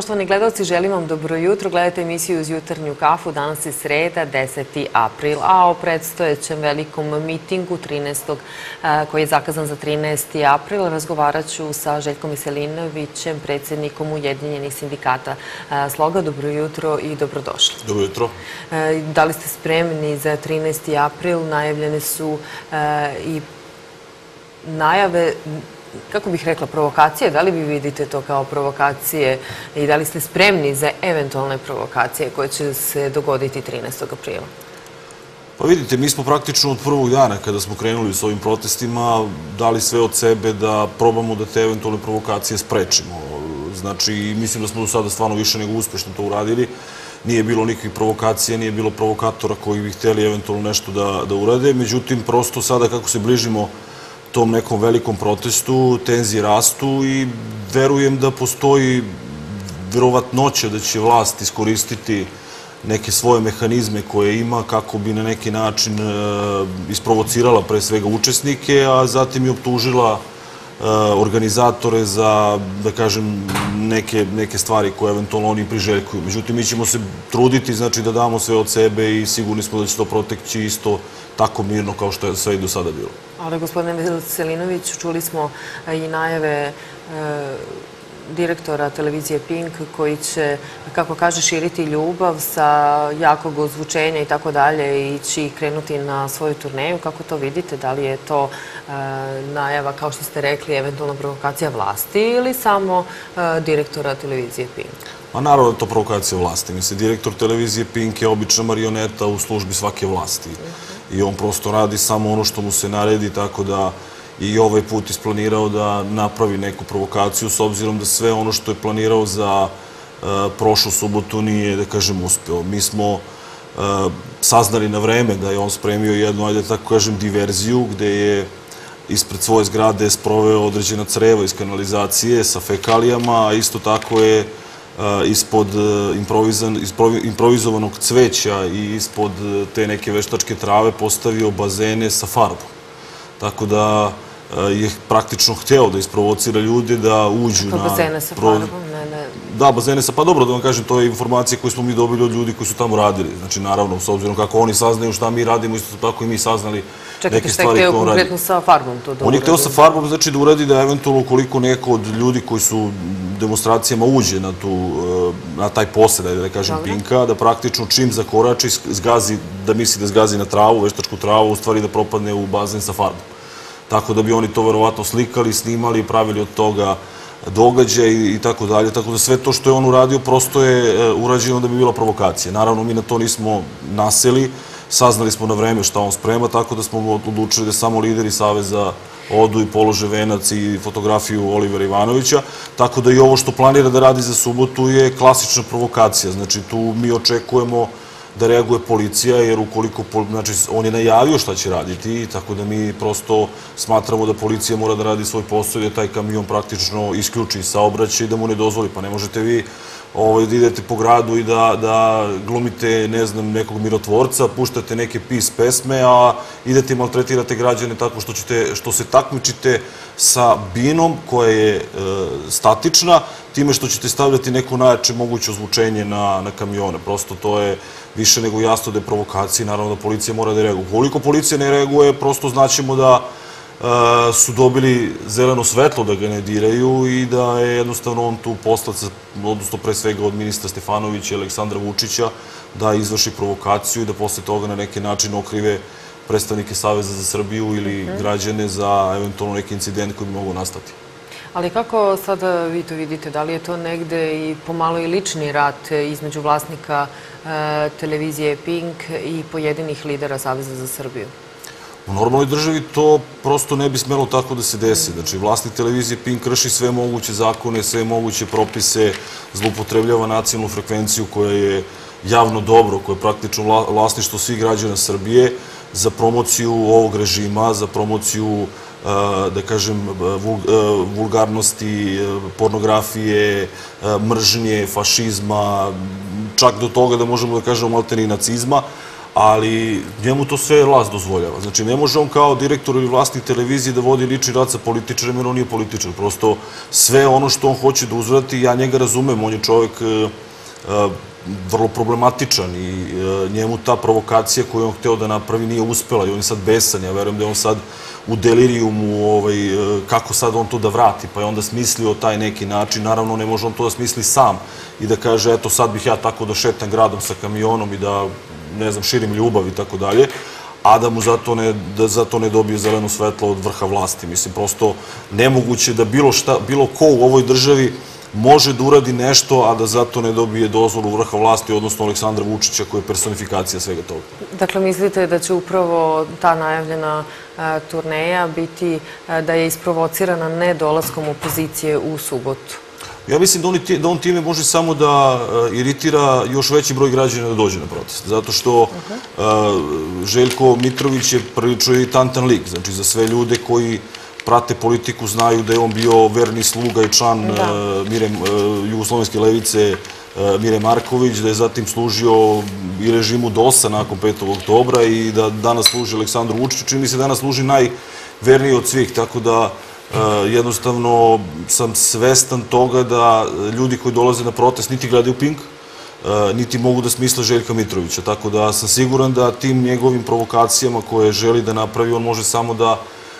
Poštovani gledalci, želim vam dobro jutro. Gledajte emisiju uz jutarnju kafu. Danas je sreda, 10. april, a o predstojećem velikom mitingu 13. koji je zakazan za 13. april razgovarat ću sa Željkom Veselinovićem, predsjednikom Ujedinjenih sindikata Sloga. Dobro jutro i dobrodošli. Dobro jutro. Da li ste spremni za 13. april? Najavljene su i najave, kako bih rekla, provokacije. Da li vi vidite to kao provokacije i da li ste spremni za eventualne provokacije koje će se dogoditi 13. aprila? Pa vidite, mi smo praktično od prvog dana kada smo krenuli s ovim protestima dali sve od sebe da probamo da te eventualne provokacije sprečimo. Znači, mislim da smo do sada stvarno više nego uspešno to uradili. Nije bilo nikakvih provokacija, nije bilo provokatora koji bi hteli eventualno nešto da urade. Međutim, prosto sada kako se bližimo tom nekom velikom protestu, tenzije rastu i verujem da postoji verovatnoća da će vlast iskoristiti neke svoje mehanizme koje ima kako bi na neki način isprovocirala pre svega učesnike, a zatim i optužila organizatore za, da kažem, neke stvari koje eventualno oni priželjkuju. Međutim, mi ćemo se truditi, znači, da damo sve od sebe i sigurni smo da će to proteći isto tako mirno kao što je sve i do sada bilo. Ali, gospodine Veselinović, čuli smo i najave direktora televizije Pink koji će, kako kaže, širiti ljubav sa jakog ozvučenja i tako dalje, ići i krenuti na svoju turneju. Kako to vidite? Da li je to najava, kao što ste rekli, eventualna provokacija vlasti ili samo direktora televizije Pink? A naravno da je to provokacija vlasti. Mislim, direktor televizije Pink je obična marioneta u službi svake vlasti. I on prosto radi samo ono što mu se naredi, tako da i ovaj put isplanirao da napravi neku provokaciju, s obzirom da sve ono što je planirao za prošlu subotu nije, da kažem, uspeo. Mi smo saznali na vreme da je on spremio jednu, ajde tako kažem, diverziju, gde je ispred svoje zgrade sproveo određena creva iz kanalizacije sa fekalijama, a isto tako je ispod improvizovanog cveća i ispod te neke veštačke trave postavio bazene sa farbom. Tako da je praktično hteo da isprovocira ljude da uđu na... Bazene sa farbom? Da, bazene sa... Pa dobro, da vam kažem, to je informacija koju smo mi dobili od ljudi koji su tamo radili. Znači, naravno, s obzirom kako oni saznaju šta mi radimo, isto tako i mi saznali neke stvari koje on radi. Čekajte, šta je hteo konkretno sa farbom to da uradi? On je hteo sa farbom, znači da uradi da eventualno ukoliko neko od ljudi koji su demonstracijama uđe na taj posed, da kažem, Pinka, da praktično čim zakorači, da misli da zgazi na travu, veštačku travu, u stvari da propadne u bazen sa farbom. Tako da bi oni to verovatno slikali, snimali, pravili od toga događaj i tako dalje. Tako da sve to što je on uradio prosto je urađeno da bi bila provokacija. Naravno, mi na to nismo naseli, saznali smo na vreme šta on sprema, tako da smo odlučili da samo lideri Saveza odu i polože venac i fotografiju Olivera Ivanovića. Tako da i ovo što planira da radi za subotu je klasična provokacija. Znači, tu mi očekujemo da reaguje policija, jer ukoliko, znači, on je najavio šta će raditi, tako da mi prosto smatramo da policija mora da radi svoj posao i da taj kamion praktično isključi saobraćaj i da mu ne dozvoli. Pa ne možete vi da idete po gradu i da glumite, ne znam, nekog mirotvorca, puštate neke pis pesme, a idete i maltretirate građane tako što se takmičite sa binom koja je statična, time što ćete stavljati neko najjače moguće ozvučenje na kamione. Prosto to je više nego jasno da je provokacija i naravno da policija mora da reaguje. Ukoliko policija ne reaguje, prosto znaćemo da su dobili zeleno svetlo da ga ne diraju i da je jednostavno on tu poslac, odnosno pre svega od ministra Stefanovića i Aleksandra Vučića, da izvrši provokaciju i da posle toga na neki način okrive predstavnike Saveza za Srbiju ili građane za eventualno neki incident koji bi mogao nastati. Ali kako sada vi to vidite? Da li je to negde i pomalo i lični rat između vlasnika televizije Pink i pojedinih lidera Saveza za Srbiju? U normalnoj državi to prosto ne bi smelo tako da se desi. Znači, vlasnik televizije Pink krši sve moguće zakone, sve moguće propise, zloupotrebljava nacionalnu frekvenciju koja je javno dobro, koja je praktično vlasništvo svih građana Srbije za promociju ovog režima, za promociju, da kažem, vulgarnosti, pornografije, mržnje, fašizma, čak do toga da možemo da kažemo maltene i nacizma. ali njemu to sve vlast dozvoljava. Znači, ne može on kao direktor ili vlasnik televizije da vodi lični rat sa političarem, jer on nije političar. Prosto sve ono što on hoće da uzvrati, ja njega razumem, on je čovjek vrlo problematičan i njemu ta provokacija koju on hteo da napravi nije uspela i on je sad besan. Ja verujem da je on sad u delirijumu kako sad on to da vrati, pa je onda smislio taj neki način. Naravno, ne može on to da smisli sam i da kaže, eto, sad bih ja tako da šetam gradom sa kamionom i da, ne znam, širim ljubav i tako dalje, a da mu zato ne dobije zeleno svetlo od vrha vlasti. Mislim, prosto nemoguće da bilo ko u ovoj državi može da uradi nešto, a da zato ne dobije dozvolu vrha vlasti, odnosno Aleksandra Vučića, koja je personifikacija svega toga. Dakle, mislite da će upravo ta najavljena turneja biti da je isprovocirana nedolaskom opozicije u subotu? Ja mislim da on time može samo da iritira još veći broj građana da dođe na protest. Zato što Željko Mitrović je prilično iritantan lik. Znači, za sve ljude koji prate politiku znaju da je on bio verni sluga i član Jugoslovenske levice Mire Marković, da je zatim služio i režimu DOS-a nakon 5. oktobra i da danas služi Aleksandru Vučiću. Čini mi se danas služi najverniji od svih, tako da jednostavno sam svestan toga da ljudi koji dolaze na protest niti gledaju Pink, niti mogu da smisle Željka Mitrovića. Tako da sam siguran da tim njegovim provokacijama koje želi da napravi, on može samo da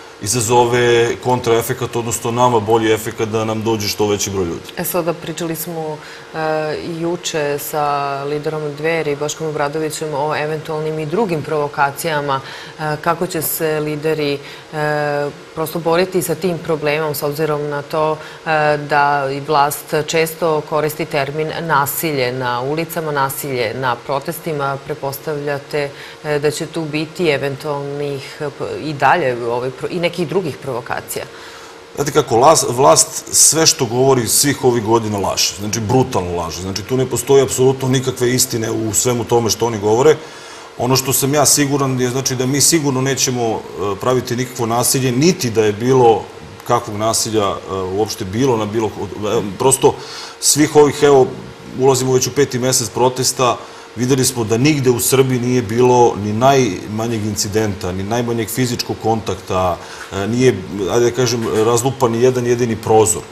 izazove kontraefekat, odnosno nama bolji efekat da nam dođe što veći broj ljudi. Sada pričali smo juče sa liderom Dveri, Boškom Obradovićem, o eventualnim i drugim provokacijama. Kako će se lideri prosto boriti sa tim problemom, s obzirom na to da i vlast često koristi termin nasilje na ulicama, nasilje na protestima. Prepostavljate da će tu biti eventualnih i dalje i nekih drugih provokacija? Znate kako, vlast sve što govori svih ovih godina laže, znači brutalno laže. Znači tu ne postoji apsolutno nikakve istine u svemu tome što oni govore. Ono što sam ja siguran je znači da mi sigurno nećemo praviti nikakvo nasilje, niti da je bilo kakvog nasilja uopšte bilo na bilo... Prosto svih ovih, evo, ulazimo već u 5. mesec protesta, videli smo da nigde u Srbiji nije bilo ni najmanjeg incidenta, ni najmanjeg fizičkog kontakta, nije, ajde da kažem, razlupan ni jedan jedini prozor.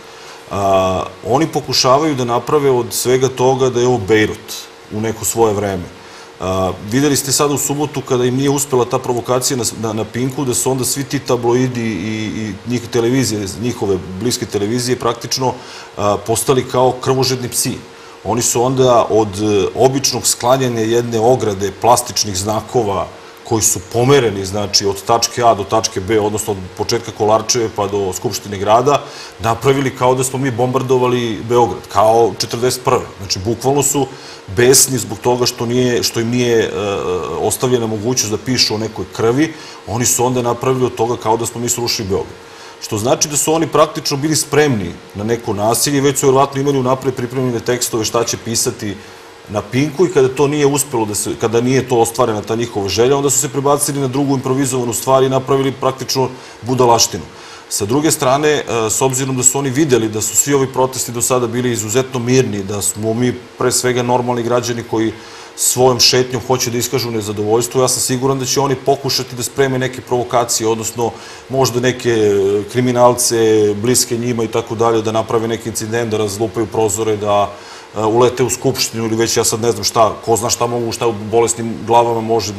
Oni pokušavaju da naprave od svega toga da je ovo Bejrut u neko svoje vreme. Videli ste sada u subotu kada im nije uspela ta provokacija na Pinku, da su onda svi ti tabloidi i televizije, njihove bliske televizije praktično postali kao krvožedni psi. Oni su onda od običnog sklanjanja jedne ograde plastičnih znakova koji su pomereni, znači, od tačke A do tačke B, odnosno od početka Kolarčeve pa do Skupštine grada, napravili kao da smo mi bombardovali Beograd, kao 1941. Znači, bukvalno su besni zbog toga što im nije ostavljena mogućnost da pišu o nekoj krvi, oni su onda napravili od toga kao da smo mi srušili Beograd. Što znači da su oni praktično bili spremni na neko nasilje, već su vjerovatno imali unapred pripremljene tekstove šta će pisati na Pinku i kada to nije uspelo, kada nije to ostvarena ta njihova želja, onda su se prebacili na drugu improvizovanu stvar i napravili praktično budalaštinu. Sa druge strane, s obzirom da su oni videli da su svi ovi protesti do sada bili izuzetno mirni, da smo mi pre svega normalni građani koji svojom šetnjom hoće da iskažu nezadovoljstvo, ja sam siguran da će oni pokušati da spreme neke provokacije, odnosno možda neke kriminalce, bliske njima i tako dalje, da naprave neki incident, da razlupaju prozore, da ulete u Skupštinu ili već ja sad ne znam šta, ko zna šta mogu, šta u bolesnim glavama može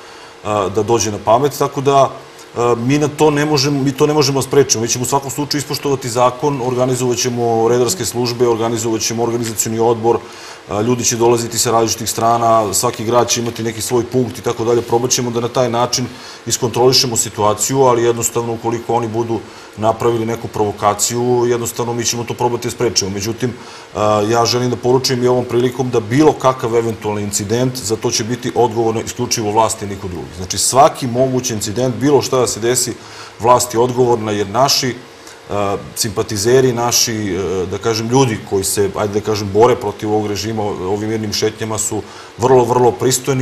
da dođe na pamet, tako da mi to ne možemo sprečiti. Mi ćemo u svakom slučaju ispoštovati zakon, organizovat ćemo redarske službe, organizovat ćemo organizacioni odbor, ljudi će dolaziti sa različitih strana, svaki grad će imati neki svoj punkt i tako dalje. Probat ćemo da na taj način iskontrolišemo situaciju, ali jednostavno ukoliko oni budu napravili neku provokaciju, jednostavno mi ćemo to probati da sprečimo. Međutim, ja želim da poručim i ovom prilikom da bilo kakav eventualni incident, za to će biti odgovorno isključivo vlasti i niko drugi. Znači, svaki mogući incident, bilo šta da se desi, vlast je odgovorna jer naši simpatizeri, naši, da kažem, ljudi koji se, ajde da kažem, bore protiv ovog režima ovim mirnim šetnjama su vrlo, vrlo pristojni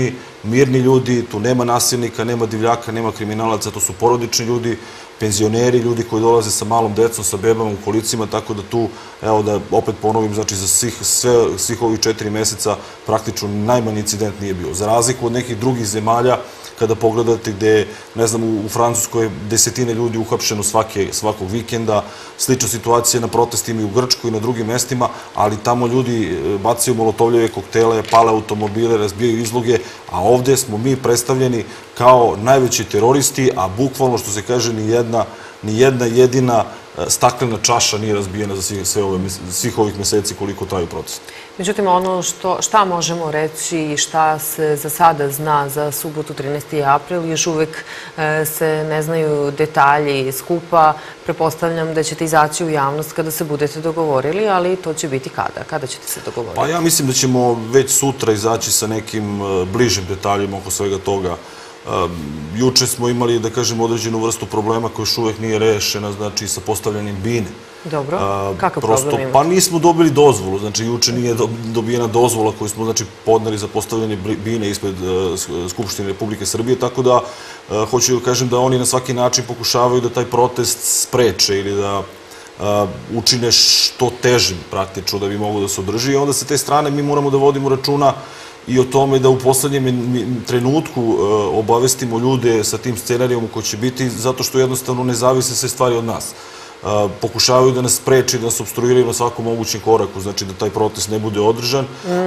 mirni ljudi, tu nema nasilnika, nema divljaka, nema kriminalaca, to su porodični ljudi, penzioneri, ljudi koji dolaze sa malom decom, sa bebama u kolicima, tako da tu, evo da opet ponovim, znači za svih ovih 4 meseca praktično najmanji incident nije bio. Za razliku od nekih drugih zemalja, kada pogledate gde, ne znam, u Francuskoj desetine ljudi uhapšeno svakog vikenda, slična situacija na protestima i u Grčkoj i na drugim mestima, ali tamo ljudi bacaju molotovljeve koktele, pale automobile, razbijaju izloge, a ovde smo mi predstavljeni kao najveći teroristi, a bukvalno, što se kaže, ni jedna jedina staklena čaša nije razbijena za svih ovih meseci koliko traju protest. Međutim, ono šta možemo reći i šta se za sada zna za subotu 13. april, još uvek se ne znaju detalji skupa. Prepostavljam da ćete izaći u javnost kada se budete dogovorili, ali to će biti kada? Kada ćete se dogovoriti? Pa ja mislim da ćemo već sutra izaći sa nekim bližim detaljima oko svega toga. Juče smo imali, da kažem, određenu vrstu problema koja još uvek nije rešena, znači sa postavljanjem bine. Dobro, kakav problem imate? Pa nismo dobili dozvolu, znači juče nije dobijena dozvola koju smo podneli za postavljanje bine ispred Skupštine Republike Srbije, tako da hoću da kažem da oni na svaki način pokušavaju da taj protest spreče ili da učine što težim praktično da bi mogo da se održi i onda sa te strane mi moramo da vodimo računa i o tome da u poslednjem trenutku obavestimo ljude sa tim scenarijom koji će biti, zato što jednostavno ne zavise sve stvari od nas. Pokušavaju da nas spreči, da nas obstruiraju na svakom mogućem koraku, znači da taj protest ne bude održan.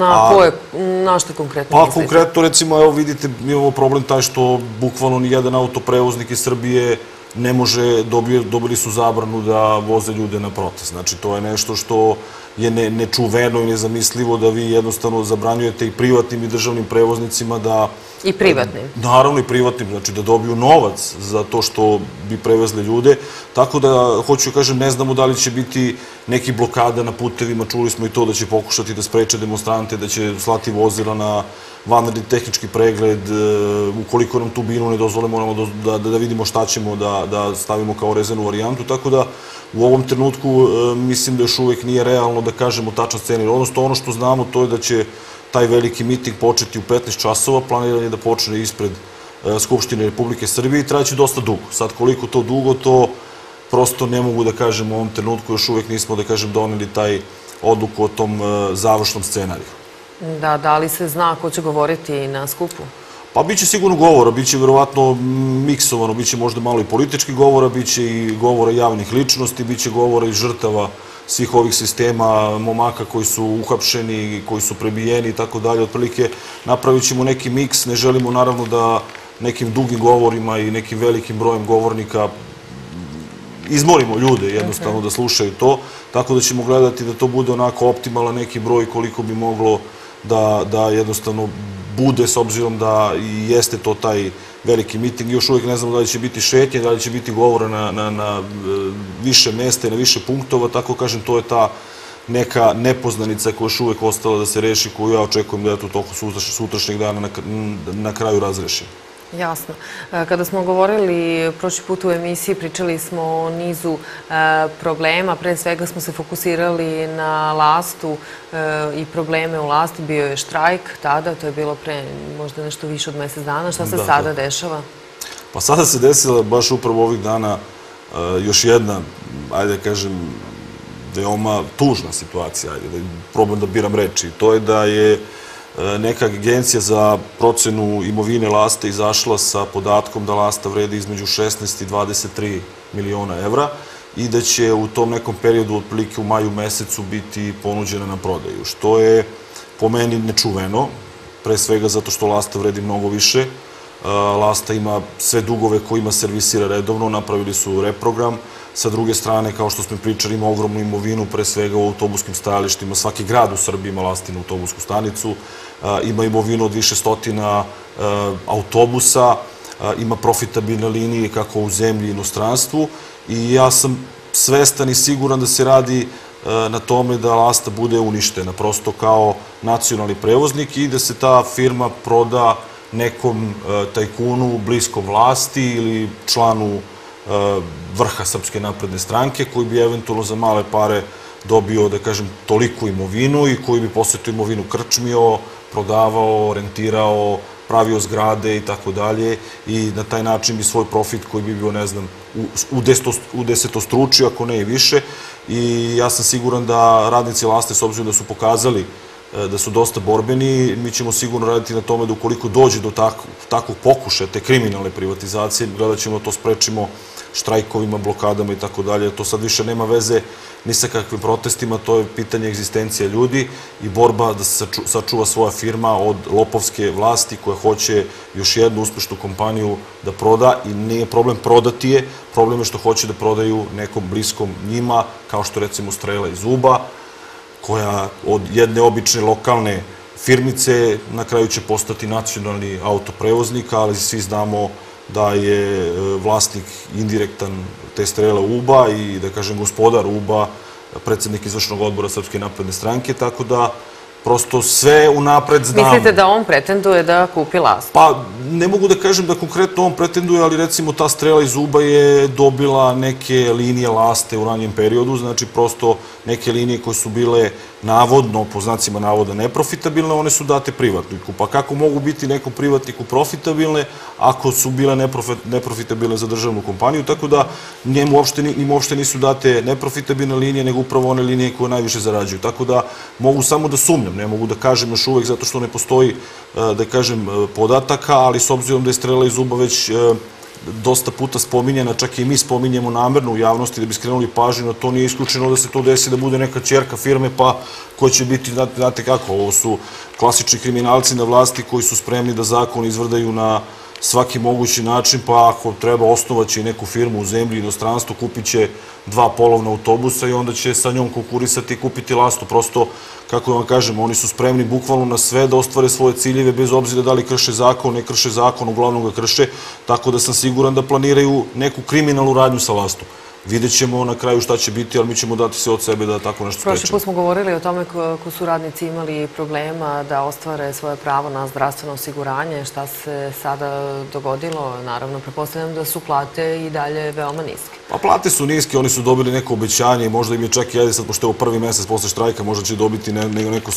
Na što konkretno mislite? Pa konkretno, recimo, evo vidite, mi imamo problem taj što bukvalno nijedan autoprevoznik iz Srbije ne može, dobili su zabranu da voze ljude na protest. Znači, to je nešto što je nečuveno i nezamislivo da vi jednostavno zabranjujete i privatnim i državnim prevoznicima da... I privatnim? Naravno i privatnim, znači da dobiju novac za to što bi prevezli ljude. Tako da, hoću kažem, ne znamo da li će biti neki blokada na putevima, čuli smo i to da će pokušati da spreče demonstrante, da će slati vozila na vanredni tehnički pregled, ukoliko nam tu binu ne dozvole, moramo da vidimo šta ćemo da stavimo kao rezervnu varijantu, tako da u ovom trenutku mislim da još uvek nije realno da kažemo tačan scenarij. Odnosno, ono što znamo to je da će taj veliki miting početi u 15 časova, planiran je da počne ispred Skupštine Republike Srbije i trajaće dosta dugo. Sad, koliko to dugo, to prosto ne mogu da kažem u ovom trenutku, još uvek nismo, da kažem, doneli taj odluku o tom završnom scenariju. Da li se zna ko će govoriti na skupu? Pa biće sigurno govora, biće verovatno miksovano, biće možda malo i politički govora, biće i govora javnih ličnosti, biće govora i žrtava svih ovih sistema, momaka koji su uhapšeni, koji su prebijeni i tako dalje. Otprilike napravit ćemo neki miks, ne želimo naravno da nekim dugim govorima i nekim velikim brojem govornika izmorimo ljude jednostavno da slušaju to, tako da ćemo gledati da to bude onako optimalan neki broj koliko bi moglo da jednostavno bude, s obzirom da i jeste to taj veliki miting. Još uvijek ne znamo da li će biti šetnje, da li će biti govora na više mesta i na više punktova, tako kažem, to je ta neka nepoznanica koja je još uvijek ostala da se reši, koju ja očekujem da je to toliko sutrašnjeg dana na kraju razreši. Jasno. Kada smo govorili prošli put u emisiji, pričali smo o nizu problema. Pre svega smo se fokusirali na Lastu i probleme u Lasti. Bio je štrajk tada, to je bilo pre možda nešto više od mesec dana. Šta se sada dešava? Pa sada se desila baš upravo ovih dana još jedna, ajde da kažem, veoma tužna situacija, ajde da probam da biram reči. To je da je neka agencija za procenu imovine Laste izašla sa podatkom da Lasta vredi između 16 i 23 miliona evra i da će u tom nekom periodu, otprilike u maju mesecu, biti ponuđena na prodaju, što je po meni nečuveno, pre svega zato što Lasta vredi mnogo više. Lasta ima sve dugove kojima servisira redovno, napravili su reprogram. Sa druge strane, kao što smo pričali, ima ogromnu imovinu, pre svega u autobuskim stajalištima. Svaki grad u Srbiji ima Lastinu autobusku stanicu, ima imovinu od više stotina autobusa, ima profitabilne linije kako u zemlji i inostranstvu i ja sam svestan i siguran da se radi na tome da Lasta bude uništena, prosto kao nacionalni prevoznik i da se ta firma proda nekom tajkunu bliskom vlasti ili članu vrha Srpske napredne stranke koji bi eventualno za male pare dobio, da kažem, toliku imovinu i koji bi posle tu imovinu krčmio, prodavao, rentirao, pravio zgrade i tako dalje i na taj način bi svoj profit koji bi bio, ne znam, u desetostručio, ako ne i više. I ja sam siguran da radnici Laste, s obzirom da su pokazali da su dosta borbeni, mi ćemo sigurno raditi na tome da ukoliko dođe do takvog pokušaja, te kriminalne privatizacije, gledat ćemo to sprečimo štrajkovima, blokadama i tako dalje. To sad više nema veze ni sa kakvim protestima, to je pitanje egzistencija ljudi i borba da se sačuva svoja firma od lopovske vlasti koja hoće još jednu uspešnu kompaniju da proda i nije problem prodati je, problem je što hoće da prodaju nekom bliskom njima, kao što recimo Strela iz Uba, koja od jedne obične lokalne firmice na kraju će postati nacionalni autoprevoznik, ali svi znamo da je vlasnik indirektan te Strele Uba i, da kažem, gospodar Uba, predsednik izvršnog odbora Srpske napredne stranke, tako da prosto sve unapred znamo. Mislite da on pretenduje da kupi Lastu? Pa, ne mogu da kažem da konkretno on pretenduje, ali recimo ta Strela iz Uba je dobila neke linije Laste u ranjem periodu, znači prosto neke linije koje su bile navodno, po znacima navoda, neprofitabilne, one su date privatniku. Pa kako mogu biti nekom privatniku profitabilne ako su bile neprofitabilne za državnu kompaniju? Tako da njemu uopšte nisu date neprofitabilne linije, nego upravo one linije koje najviše zarađuju. Tako da mogu samo da sumnjam, ne mogu da kažem još uvek zato što ne postoji, da kažem, podataka, ali s obzirom da je Strela iz Uba već dosta puta spominjena, čak i mi spominjemo namerno u javnosti da bi skrenuli pažnju, na to nije isključeno da se to desi da bude neka ćerka firme, pa ko će biti, znate kako, ovo su klasični kriminalci na vlasti koji su spremni da zakon izvrdaju na svaki mogući način, pa ako treba osnovaće i neku firmu u zemlji i inostranstvu, kupit će 2 polovna autobusa i onda će sa njom konkurisati i kupiti Lastu. Prosto, kako vam kažem, oni su spremni bukvalno na sve da ostvare svoje ciljeve, bez obzira da li krše zakon, ne krše zakon, uglavnom ga krše, tako da sam siguran da planiraju neku kriminalnu radnju sa Lastom. Vidjet ćemo na kraju šta će biti, ali mi ćemo dati sve od sebe da tako nešto sprečimo. Prošli put smo govorili o tome kako su radnici imali problema da ostvare svoje pravo na zdravstveno osiguranje. Šta se sada dogodilo? Naravno, prepostavljam da su plate i dalje veoma niske. Pa plate su niske, oni su dobili neko obećanje i možda im je čak i ajde sad, pošto je ovo prvi mesec posle štrajka, možda će dobiti neko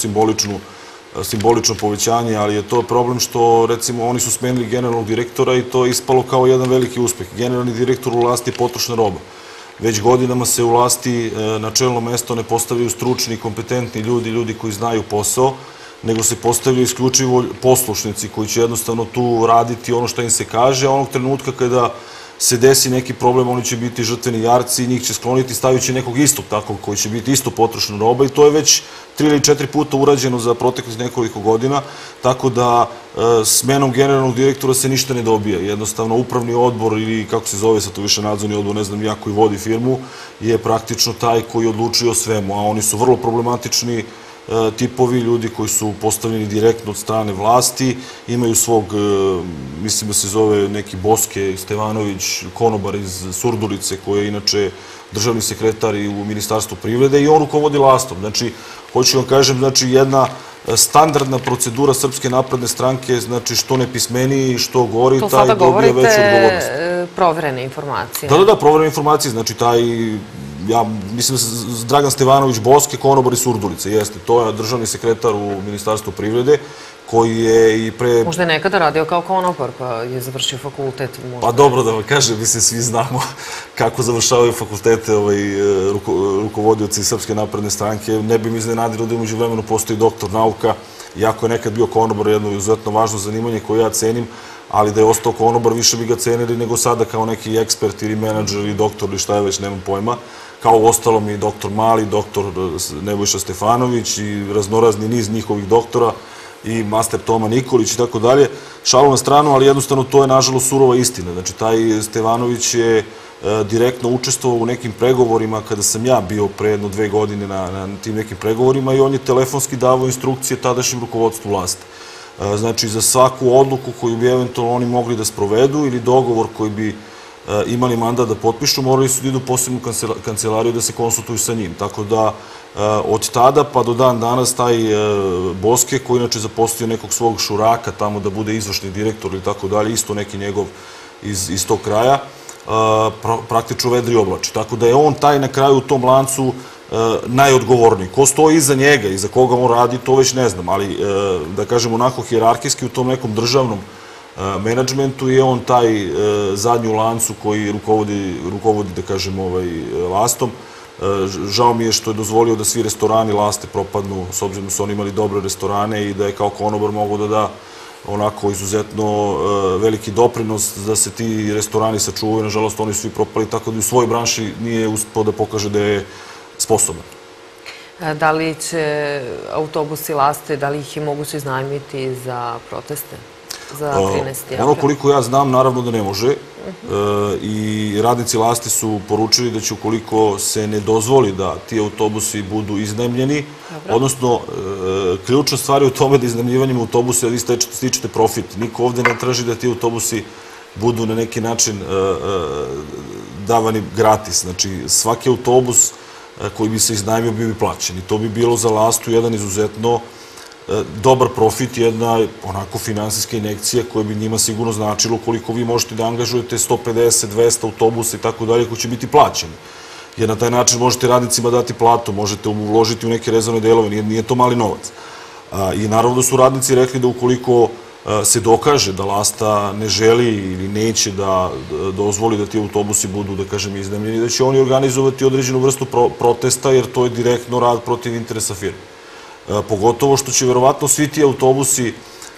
simbolično povećanje, ali je to problem što, recimo, oni su smenili generalnog direktora i to je ispalo kao jedan veliki uspeh. Generalni direktor u Lasti je potrošna roba. Već godinama se u Lasti na čelno mesto ne postavljaju stručni, kompetentni ljudi koji znaju posao, nego se postavljaju isključivo poslušnici koji će jednostavno tu raditi ono što im se kaže, a onog trenutka kada se desi neki problem, oni će biti žrtveni jarci i njih će skloniti, stavit nekog istog takvog koji će biti isto potrošna roba i to je već 3 ili 4 puta urađeno za proteklih nekoliko godina, tako da smenom generalnog direktora se ništa ne dobija. Jednostavno, upravni odbor ili kako se zove sad to više nadzorni odbor, ne znam ja, koji vodi firmu, je praktično taj koji odlučuje o svemu, a oni su vrlo problematični tipovi, ljudi koji su postavljeni direktno od strane vlasti, imaju svog, mislim da se zove neki Boske Stevanović, konobar iz Surdulice, koji je inače državni sekretar i u Ministarstvu privrede i on rukovodi Lastom. Znači, hoću vam kažem, znači jedna standardna procedura Srpske napredne stranke, znači što nepismeniji, što gori, taj dobija veću odgovornost. To sada govorite proverene informacije. Da, proverene informacije, znači taj, ja mislim da Dragan Stevanović Boske, konobar iz Surdulice, jeste, to je državni sekretar u Ministarstvu privrede, koji je i pre... Možda je nekada radio kao konobar, pa je završio fakultet. Pa dobro da vam kažem, mislim, svi znamo kako završavaju fakultete rukovodioci Srpske napredne stranke. Ne bi mi iznenadilo da umeđu vremenu postoji doktor nauka, iako je nekad bio konobar, jedno izuzetno važno zanimanje koje ja cenim, ali da je ostao konobar, više bi ga cenili nego sada kao neki ekspert ili menadžer ili doktor ili šta je već, nemam pojma. Kao u ostalom i doktor Mali, doktor Nebojša Stefanović i raznorazni niz njihovih doktora i master Toma Nikolić i tako dalje. Šalu na stranu, ali jednostavno to je nažalost surova istina. Znači, taj Stevanović je direktno učestvovao u nekim pregovorima kada sam ja bio pre 2 godine na tim nekim pregovorima i on je telefonski davao instrukcije tadašnjem rukovodstvu vlasti. Znači, za svaku odluku koju bi eventualno oni mogli da sprovedu ili dogovor koji bi imali mandat da potpišu, morali su da idu u posebnu kancelariju da se konsultuju sa njim. Tako da od tada pa do dan danas taj Boske, koji inače zaposlio nekog svog šuraka tamo da bude izvršni direktor ili tako dalje, isto neki njegov iz tog kraja, praktično vedri oblači. Tako da je on taj na kraju u tom lancu najodgovorniji. Ko stoji iza njega i za koga on radi, to već ne znam, ali da kažem onako hijerarhijski u tom nekom državnom menadžmentu je on taj zadnji u lancu koji rukovodi, da kažem, Lastom. Žao mi je što je dozvolio da svi restorani Laste propadnu, s obzirom da su oni imali dobre restorane i da je kao konobar mogao da da onako izuzetno veliki doprinos da se ti restorani sačuvaju. Nažalost, oni su svi propali, tako da u svojoj branši nije uspeo da pokaže da je sposoban. Da li će autobusi Laste, da li ih je moguće iznajmiti za proteste? Za 13. april? Ono koliko ja znam, naravno da ne može. I radnici Laste su poručili da će, ukoliko se ne dozvoli da ti autobusi budu iznajmljeni, odnosno ključna stvar je u tome da iznajmljivanjem autobusa vi stičete profit. Niko ovde ne traži da ti autobusi budu na neki način davani gratis. Znači, svaki autobus koji bi se iznajmio bio bi plaćen. I to bi bilo za Lastu jedan izuzetno dobar profit, jedna onako finansijska injekcija koja bi njima sigurno značila koliko vi možete da angažujete 150, 200 autobusa i tako dalje koji će biti plaćeni. Jer na taj način možete radnicima dati platu, možete uložiti u neke rezervne delove, nije to mali novac. I naravno da su radnici rekli da ukoliko se dokaže da Lasta ne želi ili neće da dozvoli da ti autobusi budu, da kažem, iznajmljeni, da će oni organizovati određenu vrstu protesta, jer to je direktno rad protiv interesa firme. Pogotovo što će verovatno svi ti autobusi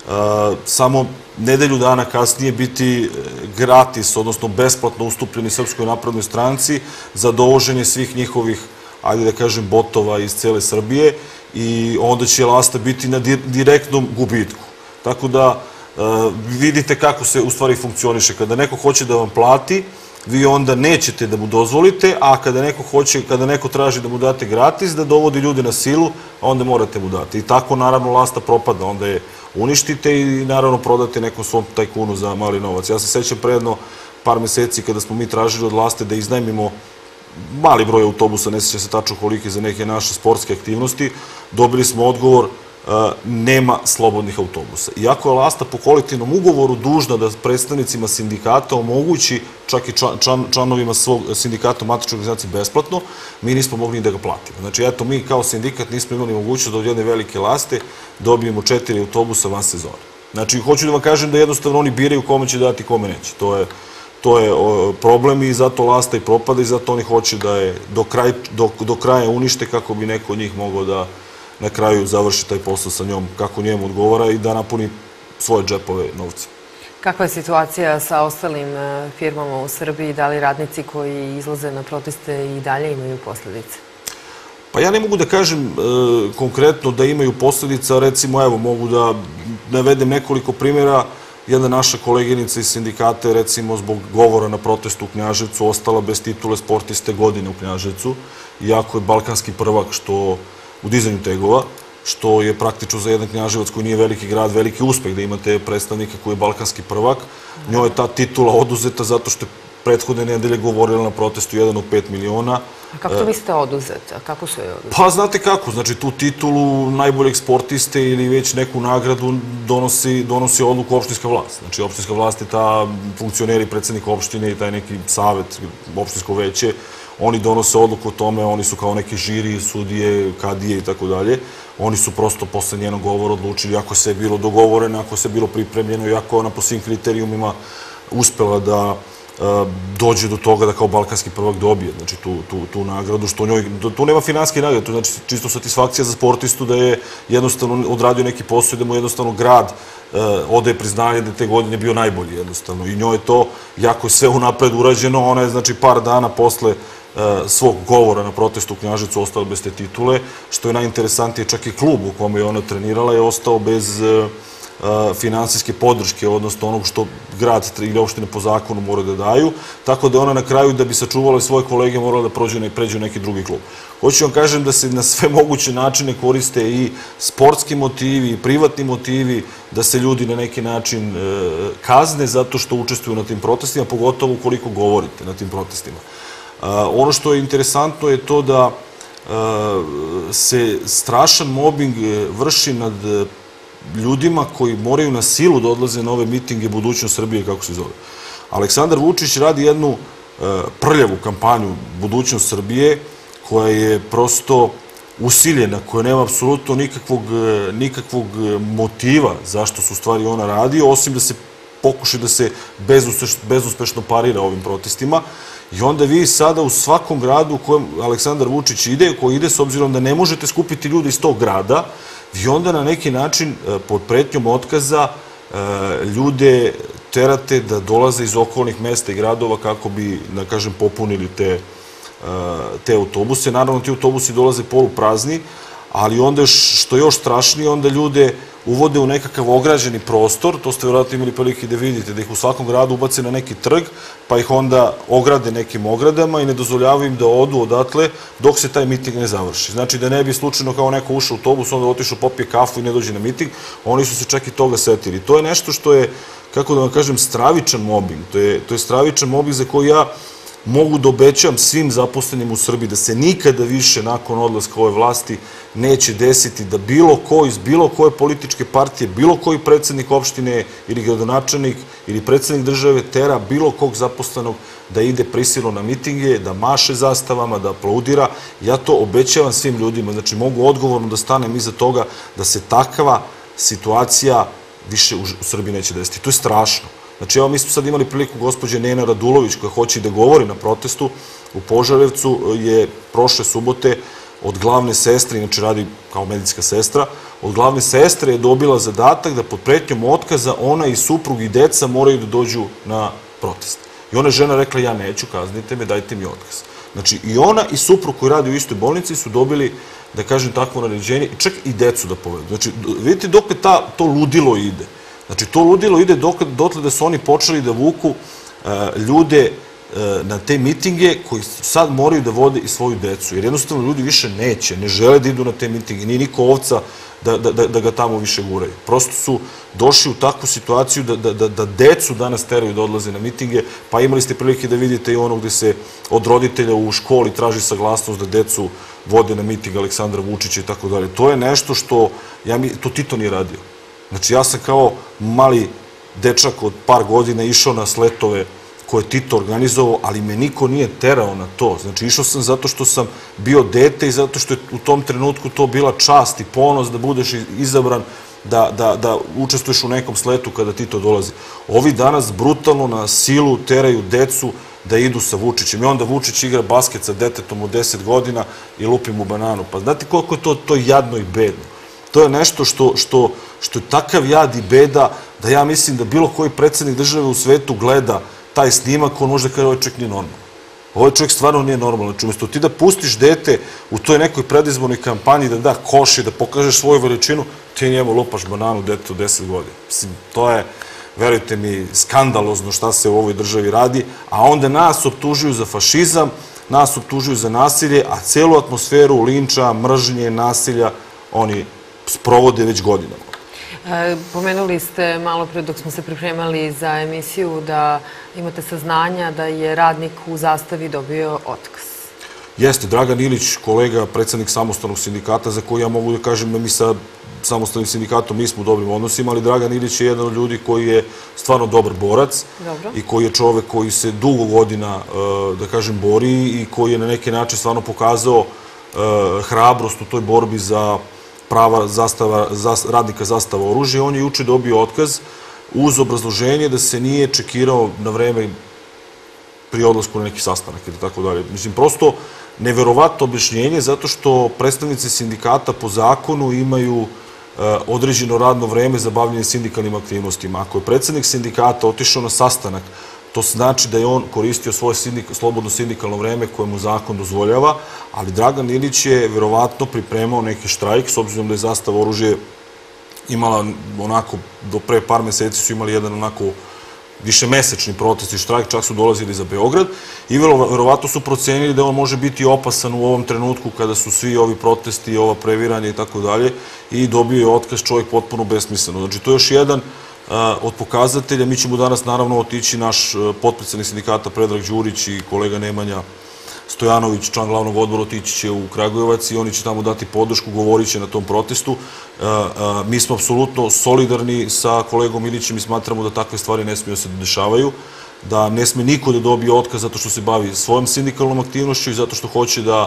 samo nedelju dana kasnije biti gratis, odnosno besplatno ustupljeni Srpskoj naprednoj stranci za dovoženje svih njihovih, ajde da kažem, botova iz cele Srbije i onda će Lasta biti na direktnom gubitku. Tako da vidite kako se u stvari funkcioniše. Kada neko hoće da vam plati, vi onda nećete da mu dozvolite, a kada neko traži da mu date gratis, da dovodi ljude na silu, onda morate mu dati. I tako, naravno, Lasta propada. Onda je uništite i, naravno, prodate nekom svom tajkunu za mali novac. Ja se sećam pre jedno par meseci kada smo mi tražili od Laste da iznajmimo mali broj autobusa, ne sećam se tačno koliki, za neke naše sportske aktivnosti, dobili smo odgovor nema slobodnih autobusa. Iako je Lasta po kolektivnom ugovoru dužna da predstavnicima sindikata omogući, čak i članovima svog sindikata u matičnoj organizaciji besplatno, mi nismo mogli da ga platimo. Znači, eto, mi kao sindikat nismo imali mogućnost da od jedne velike Laste dobijemo 4 autobusa van sezone. Znači, hoću da vam kažem da jednostavno oni biraju kome će dati, kome neće. To je problem i zato Lasta i propada i zato oni hoće da je do kraja unište kako bi neko od njih mogao da na kraju završi taj posao sa njom kako njemu odgovara i da napuni svoje džepove novca. Kakva je situacija sa ostalim firmama u Srbiji? Da li radnici koji izlaze na proteste i dalje imaju posledice? Pa ja ne mogu da kažem konkretno da imaju posledica. Recimo, evo, mogu da navedem nekoliko primjera. Jedna naša koleginica iz sindikata je, recimo, zbog govora na protestu u Knjaževcu ostala bez titule sportiste godine u Knjaževcu, iako je balkanski prvak u dizanju tegova, što je praktično za jedan Knjaževac koji nije veliki grad, veliki uspeh da imate predstavnika koji je balkanski prvak. Njoj je ta titula oduzeta zato što je prethodne nedelje govorila na protestu 1 od 5 miliona. A kako to mislite oduzeta? Kako su je oduzeta? Pa znate kako, znači tu titulu najboljeg sportiste ili već neku nagradu donosi odluku opštinska vlast. Znači opštinska vlast je ta funkcioneri, predsednik opštine i taj neki savet, opštinsko veće. Oni donose odluku o tome, oni su kao neki žiri, sudije, kadije i tako dalje. Oni su prosto posle njenog govora odlučili, ako se je bilo dogovoreno, ako se je bilo pripremljeno i ako ona po svim kriterijumima uspela da dođe do toga da kao balkanski prvak dobije, znači tu nagradu, što njoj, tu nema finansijske nagrade, to znači čisto satisfakcija za sportistu da je jednostavno odradio neki posao i da mu jednostavno grad odaje priznanje da je te godine bio najbolji jednostavno i njoj je to, jako je sve unapred urađeno, ona je znači par dana posle svog govora na protestu u Knjaževcu ostala bez te titule, što je najinteresantije, čak i klub u kome je ona trenirala je ostao bez finansijske podrške, odnosno onog što grad ili opštine po zakonu mora da daju, tako da je ona na kraju, da bi sačuvala svoje kolege, morala da pređe u neki drugi klub. Hoću vam kažem da se na sve moguće načine koriste i sportski motivi, i privatni motivi, da se ljudi na neki način kazne zato što učestvuju na tim protestima, pogotovo ukoliko govorite na tim protestima. Ono što je interesantno je to da se strašan mobing vrši nad ljudima koji moraju na silu da odlaze na ove mitinge Budućnost Srbije, kako se zove. Aleksandar Vučić radi jednu prljavu kampanju Budućnost Srbije, koja je prosto usiljena, koja nema apsolutno nikakvog motiva zašto su u stvari ona radi, osim da se pokuša da se bezuspešno parira ovim protestima. I onda vi sada u svakom gradu u kojem Aleksandar Vučić ide, koji ide s obzirom da ne možete skupiti ljude iz tog grada, vi onda na neki način pod pretnjom otkaza ljude terate da dolaze iz okolnih mesta i gradova kako bi, da kažem, popunili te autobuse. Naravno, ti autobusi dolaze poluprazni, ali onda što je još strašnije, onda ljude uvode u nekakav ograđeni prostor, to ste vjerojatno imali prilike da vidite, da ih u svakom gradu ubace na neki trg, pa ih onda ograde nekim ogradama i ne dozvoljavaju im da odu odatle dok se taj miting ne završi. Znači da ne bi slučajno kao neko ušao u autobus, onda otišao, popije kafu i ne dođe na miting, oni su se čak i toga setili. To je nešto što je, kako da vam kažem, stravičan mobing. To je stravičan mobing za koji ja mogu da obećam svim zaposlenim u Srbiji da se nikada više nakon odlaska ove vlasti neće desiti da bilo ko iz bilo koje političke partije, bilo koji predsednik opštine ili gradonačelnik ili predsednik države tera bilo kog zaposlenog da ide prisilno na mitinge, da maše zastavama, da aplaudira. Ja to obećavam svim ljudima. Znači, mogu odgovorno da stanem iza toga da se takva situacija više u Srbiji neće desiti. To je strašno. Znači, evo, mi smo sad imali priliku gospođe Nena Radulović, koja hoće da govori na protestu u Požarevcu, je prošle subote od glavne sestre, inače radi kao medicinska sestra, od glavne sestre je dobila zadatak da pod pretnjom otkaza ona i suprug i deca moraju da dođu na protest. I ona je žena rekla, ja neću, kaznite me, dajte mi otkaz. Znači, i ona i suprug koji radi u istoj bolnici su dobili, da kažem, takvo naređenje, i čak i decu da povedu. Znači, vidite dok to ludilo ide. Znači, to ludilo ide dotle da su oni počeli da vuku ljude na te mitinge koji sad moraju da vode i svoju decu. Jer jednostavno ljudi više neće, ne žele da idu na te mitinge. Nije niko ovca da ga tamo više guraju. Prosto su došli u takvu situaciju da decu danas teraju da odlaze na mitinge, pa imali ste prilike da vidite i ono gde se od roditelja u školi traži saglasnost da decu vode na miting Aleksandra Vučića i tako dalje. To je nešto što Tito nije radio. Znači, ja sam kao mali dečak od par godina išao na sletove koje je Tito organizovao, ali me niko nije terao na to. Znači, išao sam zato što sam bio dete i zato što je u tom trenutku to bila čast i ponos da budeš izabran, da učestvuješ u nekom sletu kada Tito dolazi. Ovi danas brutalno na silu teraju decu da idu sa Vučićem. I onda Vučić igra basket sa detetom od 10 godina i lupi mu bananu. Pa znate koliko je to jadno i bedno? To je nešto što je takav jad i beda da ja mislim da bilo koji predsednik države u svetu gleda taj snimak, on može da kaže ovaj čovjek nije normalan. Ovaj čovjek stvarno nije normalan. Znači, umjesto ti da pustiš dete u toj nekoj predizbornoj kampanji da da koš i da pokažeš svoju veličinu, ti njemu lupaš bananu detetu 10 godina. Mislim, to je, verujte mi, skandalozno šta se u ovoj državi radi, a onda nas optužuju za fašizam, nas optužuju za nasilje, a celu atmosferu linča, mržnje, nasilja oni sprovode već godinama. Pomenuli ste malo pre dok smo se pripremali za emisiju da imate saznanja da je radnik u Zastavi dobio otkaz. Jeste, Dragan Ilić, kolega, predsednik samostalnog sindikata, za koji ja mogu da kažem da mi sa samostalnim sindikatom nismo u dobrim odnosima, ali Dragan Ilić je jedan od ljudi koji je stvarno dobar borac i koji je čovek koji se dugo godina, da kažem, bori i koji je na neki način stvarno pokazao hrabrost u toj borbi za prava radnika Zastava oružja. On je juče dobio otkaz uz obrazloženje da se nije čekirao na vreme pri odlasku na neki sastanak ili tako dalje. Mislim, prosto neverovatno objašnjenje zato što predstavnici sindikata po zakonu imaju određeno radno vreme za bavljanje sindikalnim aktivnostima. Ako je predsednik sindikata otišao na sastanak, to znači da je on koristio svoje slobodno sindikalno vreme koje mu zakon dozvoljava, ali Dragan Ilić je verovatno pripremao neki štrajk, s obzirom da je Zastava oružje imala onako, do pre par meseci su imali jedan onako višemesečni protest i štrajk, čak su dolazili za Beograd i verovatno su procenili da on može biti opasan u ovom trenutku kada su svi ovi protesti, ova previranja i tako dalje i dobio je otkaz, čovjek potpuno besmisleno. Znači, to je još jedan od pokazatelja. Mi ćemo danas naravno otići, naš potpredsednik sindikata Predrag Đurić i kolega Nemanja Stojanović, član glavnog odbora, otići će u Kragujevac i oni će tamo dati podršku, govorit će na tom protestu. Mi smo apsolutno solidarni sa kolegom Ilićem i smatramo da takve stvari ne smiju da se dešavaju, da ne sme niko da dobije otkaz zato što se bavi svojom sindikalnom aktivnošću i zato što hoće da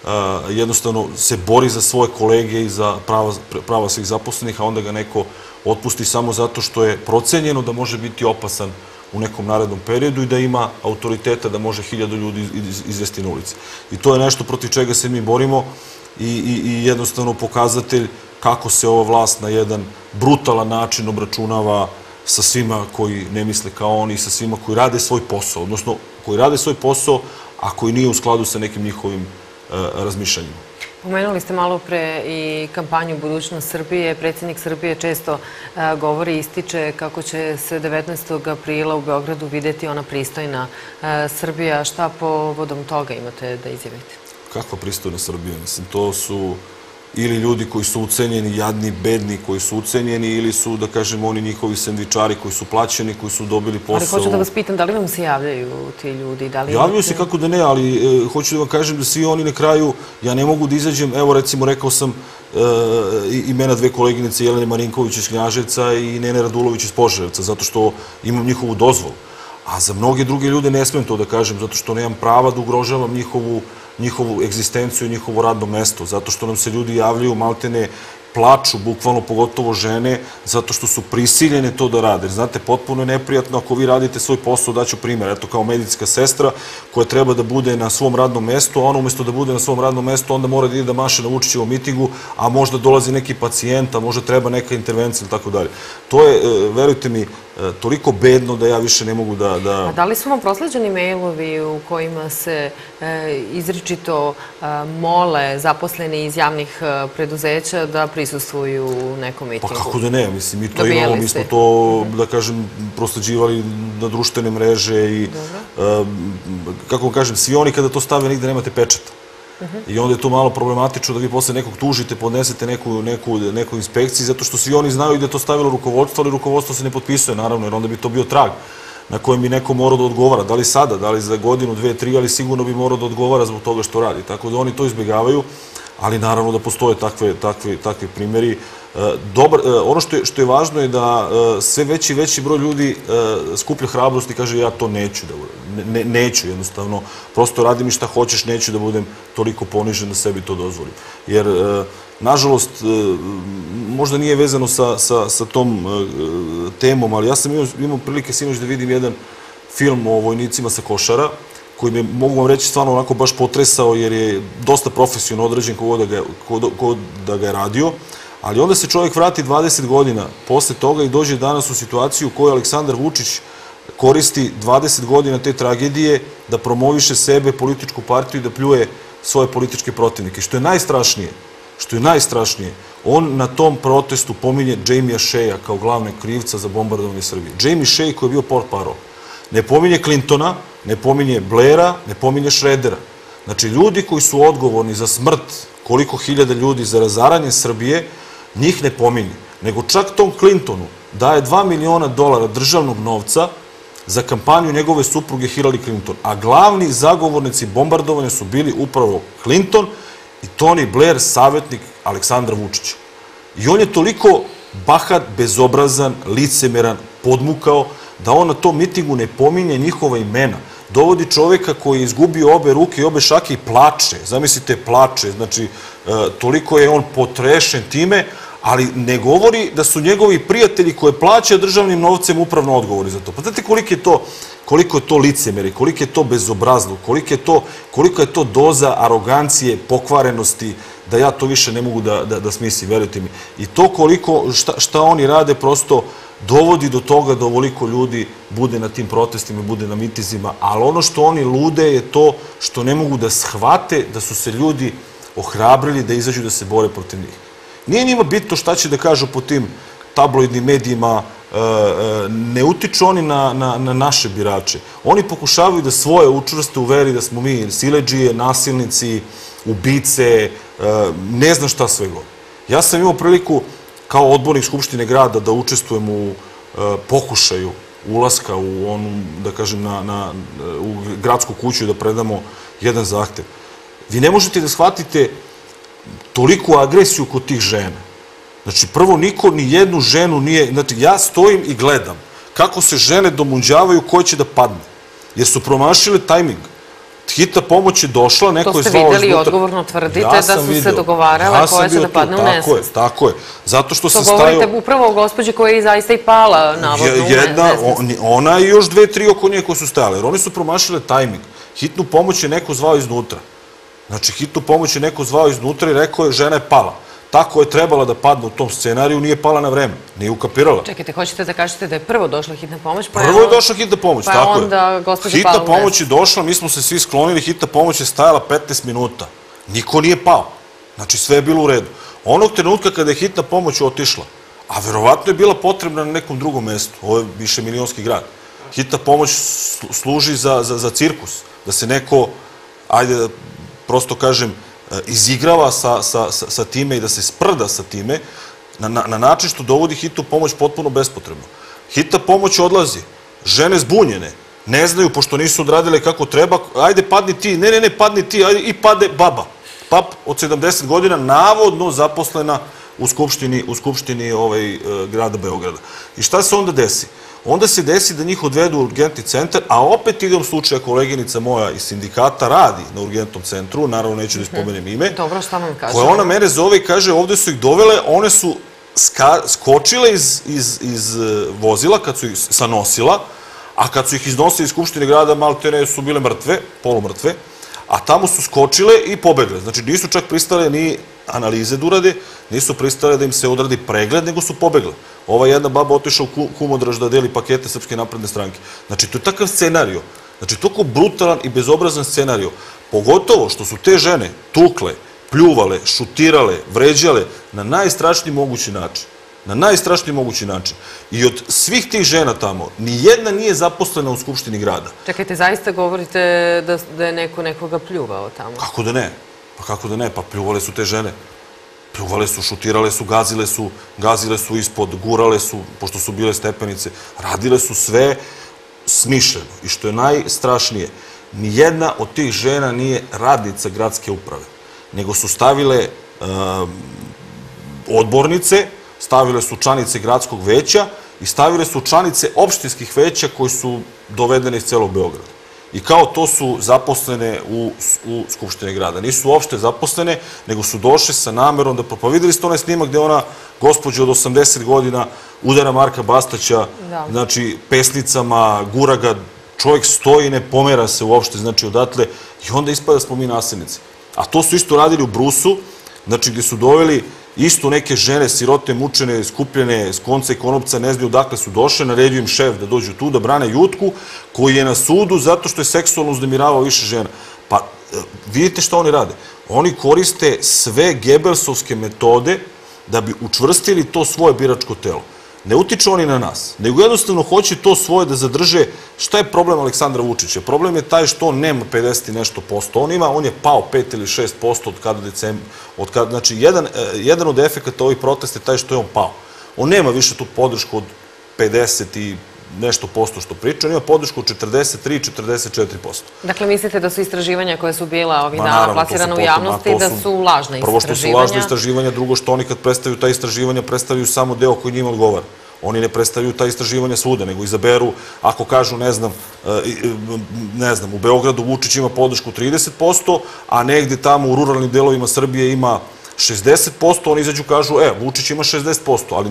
jednostavno se bori za svoje kolege i za prava svih zaposlenih, a onda ga neko otpusti samo zato što je procenjeno da može biti opasan u nekom narednom periodu i da ima autoriteta da može 1000 ljudi izvesti na ulici. I to je nešto protiv čega se mi borimo i jednostavno pokazatelj kako se ova vlast na jedan brutalan način obračunava sa svima koji ne misle kao oni i sa svima koji rade svoj posao, odnosno koji rade svoj posao, a koji nije u skladu sa nekim njihovim razmišljanjima. Pomenuli ste malo pre i kampanju Budućnost Srbije. Predsjednik Srbije često govori i ističe kako će se 19. aprila u Beogradu videti ona pristojna Srbija. Šta povodom toga imate da izjavite? Kakva pristojna Srbija? Mislim, to su ili ljudi koji su ucenjeni, jadni, bedni, koji su ucenjeni, ili su, da kažem, oni njihovi sendvičari koji su plaćeni, koji su dobili posao. Ali hoću da vas pitam, da li vam se javljaju ti ljudi? Javljaju se, kako da ne, ali hoću da vam kažem da svi oni na kraju, ja ne mogu da izađem, evo recimo rekao sam imena dve koleginice, Jelene Marinković iz Knjaževca i Nene Radulović iz Požarevca, zato što imam njihovu dozvolu. A za mnoge druge ljude ne smem to da kažem, zato što nemam prava da ugrožavam njihovu egzistenciju i njihovo radno mesto, zato što nam se ljudi javljaju, maltene plaču, bukvalno pogotovo žene, zato što su prisiljene to da rade. Znate, potpuno je neprijatno ako vi radite svoj posao, daću primjer, eto kao medicinska sestra koja treba da bude na svom radnom mestu, a ona umjesto da bude na svom radnom mestu, onda mora da ide da maše na Vučićevom mitingu, a možda dolazi neki pacijent, a možda treba neka intervencija ili tako dalje. To je, verujte mi, toliko bedno da ja više ne mogu da... A da li su vam prosleđeni mailovi u kojima se izričito mole zaposleni iz javnih preduzeća da prisustvuju u nekom mitingu? Pa kako da ne, mislim, mi to imamo, mi smo to, da kažem, prosleđivali na društvene mreže i, kako vam kažem, svi oni kada to stave nigde nemate pečata. I onda je to malo problematično da vi posle nekog tužite, podnesete neku inspekciju, zato što svi oni znaju da je to stavilo rukovodstvo, ali rukovodstvo se ne potpisuje, naravno, jer onda bi to bio trag na kojem bi neko morao da odgovara. Da li sada, da li za godinu, 2, 3, ali sigurno bi morao da odgovara zbog toga što radi. Tako da oni to izbjegavaju, ali naravno da postoje takvi primjeri. Ono što je važno je da sve veći i veći broj ljudi skuplja hrabrost i kaže ja to neću da uradim. Neću jednostavno. Prosto radim i šta hoćeš, neću da budem toliko ponižen da sebi to dozvolim. Jer, nažalost, možda nije vezano sa tom temom, ali ja sam imao prilike sinoć da vidim jedan film o vojnicima sa Košara, koji me, mogu vam reći, stvarno onako baš potresao, jer je dosta profesionalno odrađen ko da ga je radio, ali onda se čovjek vrati 20 godina posle toga i dođe danas u situaciju u kojoj Aleksandar Vučić koristi 20 godina te tragedije da promoviše sebe, političku partiju i da pljuje svoje političke protivnike. Što je najstrašnije, on na tom protestu pominje Jamie Sheya kao glavne krivca za bombardovanje Srbije. Jamie Shea koji je bio portparol. Ne pominje Clintona, ne pominje Blaira, ne pominje Schroedera. Znači, ljudi koji su odgovorni za smrt koliko hiljada ljudi, za razaranje Srbije, njih ne pominje. Nego čak tom Clintonu daje $2 miliona državnog novca za kampanju njegove supruge Hillary Clinton. A glavni zagovornici bombardovanja su bili upravo Clinton i Tony Blair, savjetnik Aleksandra Vučića. I on je toliko bahat, bezobrazan, licemeran, podmukao, da on na tom mitingu ne pominje njihova imena. Dovodi čoveka koji je izgubio obe ruke i obe šake i plače. Zamislite, plače. Znači, toliko je on potrešen time, ali ne govori da su njegovi prijatelji koje plaća državnim novcem upravno odgovori za to. Pa znate koliko je to licemeri, koliko je to bezobrazno, koliko je to doza arogancije, pokvarenosti, da ja to više ne mogu da smislim, verujte mi. I to koliko, šta oni rade, prosto dovodi do toga da ovoliko ljudi bude na tim protestima i bude na mitizima, ali ono što oni lude je to što ne mogu da shvate da su se ljudi ohrabrili da izađu da se bore protiv njih. Nije njima bitno šta će da kažu po tim tabloidnim medijima, ne utiču oni na naše birače. Oni pokušavaju da svoje učvrste u veri da smo mi siledžije, nasilnici, ubice, ne znam šta sve god. Ja sam imao priliku kao odbornik Skupštine grada da učestvujem u pokušaju ulaska u onu, da kažem, u gradsku kuću i da predamo jedan zahtev. Vi ne možete da shvatite toliku agresiju kod tih žena. Znači, prvo, niko ni jednu ženu nije... Znači, ja stojim i gledam kako se žene domunđavaju ko će da padne. Jer su promašile tajming. hitna pomoć je došla, neko je zvao iznutra. To ste videli i odgovorno tvrdite da su se dogovarale koja će da padne u nesvest. Tako je. Zato što sam stajao... To govorite upravo o gospođi koja je zaista i pala, navodno, u nesvest. Ona i još 2-3 oko nje koje su stajale, jer oni su promašile tajming. Hitnu pomoć je neko zvao iznutra. Znači, hitnu pomoć je neko zvao iznutra i rekao je žena je pala. Tako je trebala da padne u tom scenariju, nije pala na vreme, nije ukapirala. Čekajte, hoćete da kažete da je prvo došla hitna pomoć? Prvo je došla hitna pomoć, tako je. Pa je onda gospođa pala u nesvest. Hitna pomoć je došla, mi smo se svi sklonili, hitna pomoć je stajala 15 minuta. Niko nije pao. Znači, sve je bilo u redu. Onog trenutka kada je hitna pomoć otišla, a verovatno je bila potrebna na nekom drugom mestu, ovo je više milionski grad, hitna pomoć služi za cirkus, da se neko, ajde da prosto kažem, izigrava sa time i da se sprda sa time na način što dovodi hitnu pomoć potpuno bespotrebno. Hitna pomoć odlazi, žene zbunjene, ne znaju, pošto nisu odradile kako treba, ajde padni ti, ne, padni ti, ajde i pade baba. Pap od 70 godina, navodno zaposlena u Skupštini grada Beograda. I šta se onda desi? Onda se desi da njih odvedu u urgentni centar, a opet idem slučaja koleginica moja iz sindikata radi na urgentnom centru, naravno neću da ispomenem ime. Dobro, šta vam kaže? Koja ona mene zove i kaže, ovde su ih dovele, one su skočile iz vozila sa nosila, a kad su ih iznosili iz Skupštine grada, maltene su bile mrtve, polumrtve, a tamo su skočile i pobegle. Znači, nisu čak pristale ni analize da urade, nisu pristale da im se odradi pregled, nego su pobegle. Ova jedna baba otišla u Kumodraž da deli pakete Srpske napredne stranke. Znači, to je takav scenario. Znači, toliko brutalan i bezobrazan scenario. Pogotovo što su te žene tukle, pljuvale, šutirale, vređale na najstrašniji mogući način. Na najstrašniji mogući način. I od svih tih žena tamo, ni jedna nije zaposlena u Skupštini grada. Čekajte, zaista govorite da je neko nekoga pljuvao tamo? Kako da ne? Pa kako da ne? Pa pljuvale su te žene. Pljuvale su, šutirale su, gazile su ispod, gurale su, pošto su bile stepenice. Radile su sve smišljeno. I što je najstrašnije, nijedna od tih žena nije radnica gradske uprave, nego su stavile odbornice, stavile su članice gradskog veća i stavile su članice opštinskih veća koji su dovedene iz celog Beograda. I kao to su zaposlene u Skupštini grada. Nisu uopšte zaposlene, nego su došle sa namerom da... Pa videli ste onaj snimak gde ona, gospođa od 80 godina, udara Marka Bastaća, znači, pesnicama, gura ga, čovjek stoji, ne pomera se uopšte, znači, odatle, i onda ispada da smo mi nasilnici. A to su isto radili u Brusu, znači, gde su doveli isto neke žene, sirote, mučene, skupljene, s konca i konopca, ne znaju odakle su došle, naredio im šef da dođu tu, da brane Jutku, koji je na sudu zato što je seksualno uznemiravao više žena. Pa, vidite šta oni rade. Oni koriste sve Gebelsovske metode da bi učvrstili to svoje biračko telo. Ne utiču oni na nas, nego jednostavno hoće to svoje da zadrže. Šta je problem Aleksandra Vučića? Problem je taj što on nema 50 i nešto posto. On je pao 5 ili 6% od kada decembra. Znači, jedan od efekata ovih protesta je taj što je on pao. On nema više tu podršku od 50 i nešto posto što priča, on ima podršku od 43-44%. Dakle, mislite da su istraživanja koje su bila ovih dana plasirane u javnosti, da su lažna istraživanja? Prvo što su lažna istraživanja, drugo što oni kad predstavljaju ta istraživanja, predstavljaju samo deo koji njima odgovara. Oni ne predstavljaju ta istraživanja svuda, nego izaberu, ako kažu, ne znam, u Beogradu Vučić ima podršku 30%, a negde tamo u ruralnim delovima Srbije ima 60%, oni izađu kažu, Vučić ima 60%, ali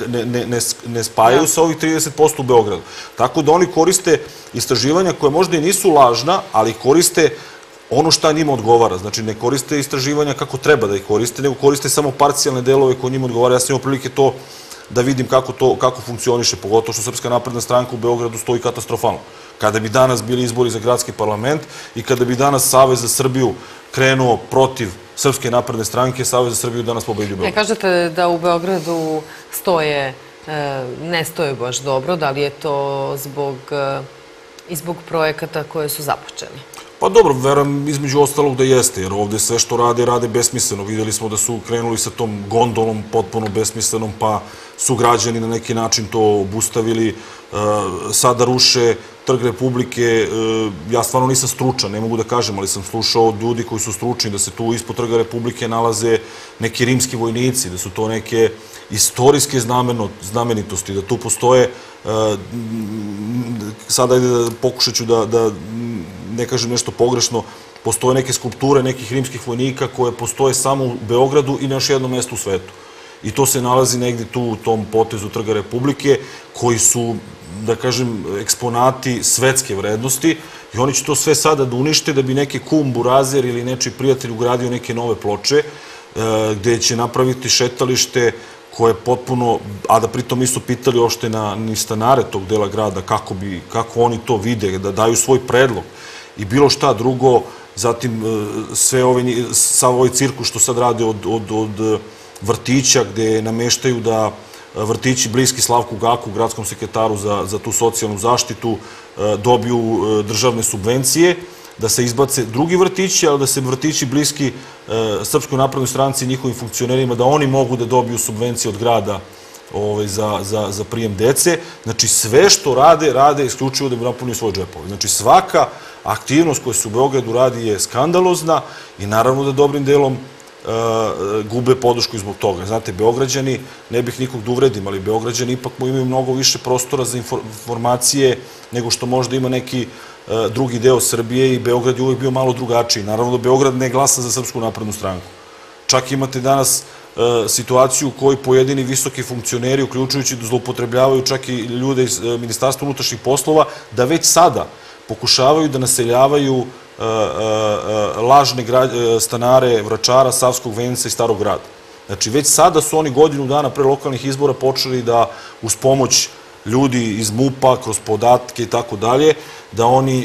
ne spajaju sa ovih 30% u Beogradu. Tako da oni koriste istraživanja koje možda i nisu lažna, ali koriste ono šta njima odgovara. Znači, ne koriste istraživanja kako treba da ih koriste, nego koriste samo parcijalne delove koje njima odgovara. Ja sam imao prilike to da vidim kako funkcioniše, pogotovo što Srpska napredna stranka u Beogradu stoji katastrofalno. Kada bi danas bili izbori za gradski parlament i kada bi danas Savez za Srbiju krenuo protiv Srpske napredne stranke, Savez za Srbiju danas pobedi u Beogradu. Kažete da u Beogradu ne stoje baš dobro, da li je to zbog projekata koje su započeli? Pa dobro, verujem između ostalog da jeste, jer ovde sve što rade besmisleno. Videli smo da su krenuli sa tom gondolom potpuno besmislenom, pa su građani na neki način to obustavili. Sada ruše Trg Republike. Ja stvarno nisam stručan, ne mogu da kažem, ali sam slušao od ljudi koji su stručni da se tu ispod Trga Republike nalaze neki rimski vojnici, da su to neke istorijske znamenitosti, da tu postoje, sada pokušat ću da ne kažem nešto pogrešno, postoje neke skulpture nekih rimskih vojnika koje postoje samo u Beogradu i na još jednom mestu u svetu. I to se nalazi negdje tu u tom potezu Trga Republike, koji su, da kažem, eksponati svetske vrednosti i oni će to sve sada da unište da bi neki kum, burazer ili nečiji prijatelj ugradio neke nove ploče gde će napraviti šetalište koje je potpuno, a da pritom nisu pitali uopšte ni stanare tog dela grada kako oni to vide, da daju svoj predlog i bilo šta drugo, zatim sav ovaj cirkus što sad rade od vrtića gde nameštaju da vrtići bliski Slavku Gaku, gradskom sekretaru za tu socijalnu zaštitu, dobiju državne subvencije, da se izbace drugi vrtići, ali da se vrtići bliski Srpskoj naprednoj stranci i njihovim funkcionerima, da oni mogu da dobiju subvencije od grada za prijem dece. Znači, sve što rade isključivo da bi napunili svoje džepove. Znači, svaka aktivnost koja se u Beogradu radi je skandalozna i naravno da dobrim delom gube podršku zbog toga. Znate, Beograđani, ne bih nikog da uvredim, ali Beograđani ipak imaju mnogo više prostora za informacije nego što možda ima neki drugi deo Srbije i Beograd je uvijek bio malo drugačiji. Naravno da Beograd ne glasa za Srpsku naprednu stranku. Čak imate danas situaciju u kojoj pojedini visoki funkcioneri, uključujući da zloupotrebljavaju čak i ljude iz Ministarstva unutrašnjih poslova, da već sada pokušavaju da naseljavaju lažne stanare Vračara, Savskog Venca i Starog grada. Znači, već sada su oni godinu dana pre lokalnih izbora počeli da uz pomoć ljudi iz MUP-a, kroz podatke i tako dalje, da oni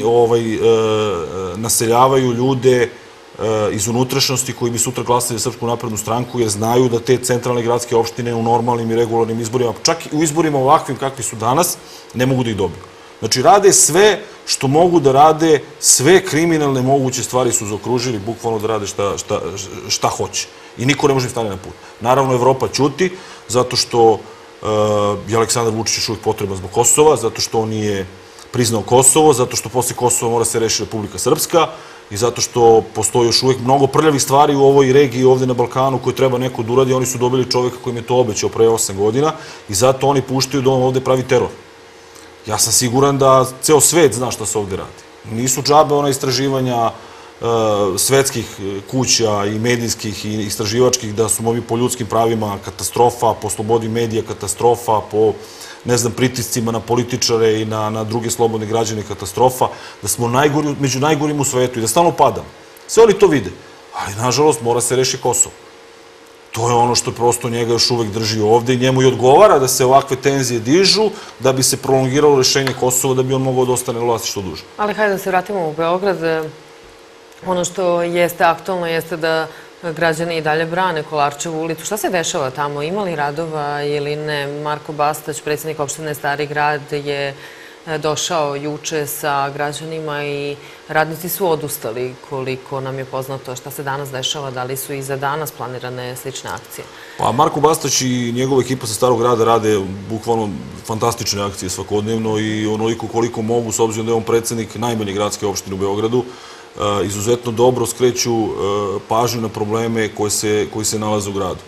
naseljavaju ljude iz unutrašnjosti koji bi sutra glasali za Srpsku naprednu stranku, jer znaju da te centralne gradske opštine u normalnim i regularnim izborima, čak i u izborima ovakvim kakvi su danas, ne mogu da ih dobiju. Znači, rade sve što mogu da rade, sve kriminalne moguće stvari su zaokružili, bukvalno da rade šta hoće. I niko ne može im stane na put. Naravno, Evropa ćuti, zato što je Aleksandar Vučić još uvijek potreban zbog Kosova, zato što on nije priznao Kosovo, zato što posle Kosova mora se reši Republika Srpska i zato što postoji još uvijek mnogo prljavih stvari u ovoj regiji ovde na Balkanu koje treba neko da uradi. Oni su dobili čovjeka koji im je to obećao pre 8 godina i zato oni puštaju da on ovde pravi teror. Ja sam siguran da ceo svet zna šta se ovde radi. Nisu džabe ona istraživanja svetskih kuća i medijskih i istraživačkih da smo mi po ljudskim pravima katastrofa, po slobodi medija katastrofa, po, ne znam, pritiscima na političare i na druge slobodne građane katastrofa, da smo među najgorim u svetu i da stalno padamo. Sve oni to vide, ali nažalost mora se reši Kosovo. To je ono što prosto njega još uvek drži ovde i njemu i odgovara da se ovakve tenzije dižu, da bi se prolongiralo rešenje Kosova, da bi on mogao da ostane na vlasti što duže. Ali hajde da se vratimo u Beograd. Ono što jeste aktualno jeste da građani i dalje brane Kolarčevu ulicu. Šta se dešava tamo? Ima li radova ili ne? Marko Bastać, predsjednik opštine Stari grad, je došao juče sa građanima i radnici su odustali, koliko nam je poznato. Šta se danas dešava? Da li su i za danas planirane slične akcije? Pa Marko Bastać i njegova ekipa sa Starog grada rade bukvalno fantastične akcije svakodnevno i onoliko koliko mogu, s obzirom da je on predsjednik najmanje gradske opštine u Beogradu, izuzetno dobro skreću pažnju na probleme koji se nalaze u gradu.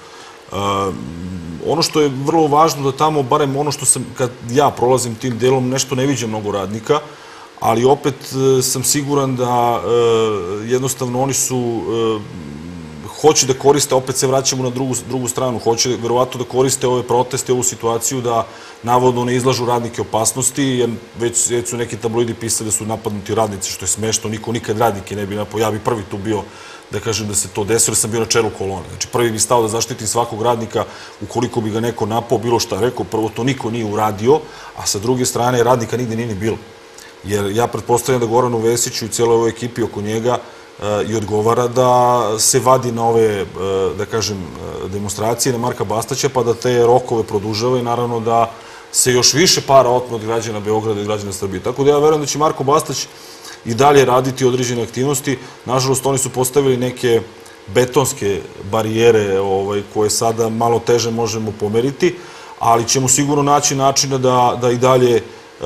Ono što je vrlo važno da tamo, barem ono što sam, kad ja prolazim tim delom, nešto ne viđam mnogo radnika, ali opet sam siguran da jednostavno oni hoće da koriste, opet se vraćamo na drugu stranu, hoće verovatno da koriste ove proteste, ovu situaciju da navodno ne izlažu radnike opasnosti, jer već su neki tabloidi pisali da su napadnuti radnici, što je smešno, niko nikad radnike ne bi napao, ja bi prvi tu bio da kažem da se to desilo, jer sam bio na čelu kolone. Znači, prvi bi stao da zaštitim svakog radnika ukoliko bi ga neko napao, bilo šta rekao, prvo to niko nije uradio, a sa druge strane radnika nigde nije ni bilo. Jer ja pretpostavljam da Goranu Vesiću i cijeloj ovoj ekipi oko njega i odgovara da se vadi na ove, da kažem, demonstracije na Marka Bastaća, pa da te rokove produžava i naravno da se još više para otme od građana Beograda i građana Srbije. Tako da ja verujem da će Marko Bastać i dalje raditi određene aktivnosti. Nažalost, oni su postavili neke betonske barijere koje sada malo teže možemo pomeriti, ali ćemo sigurno naći načina da i dalje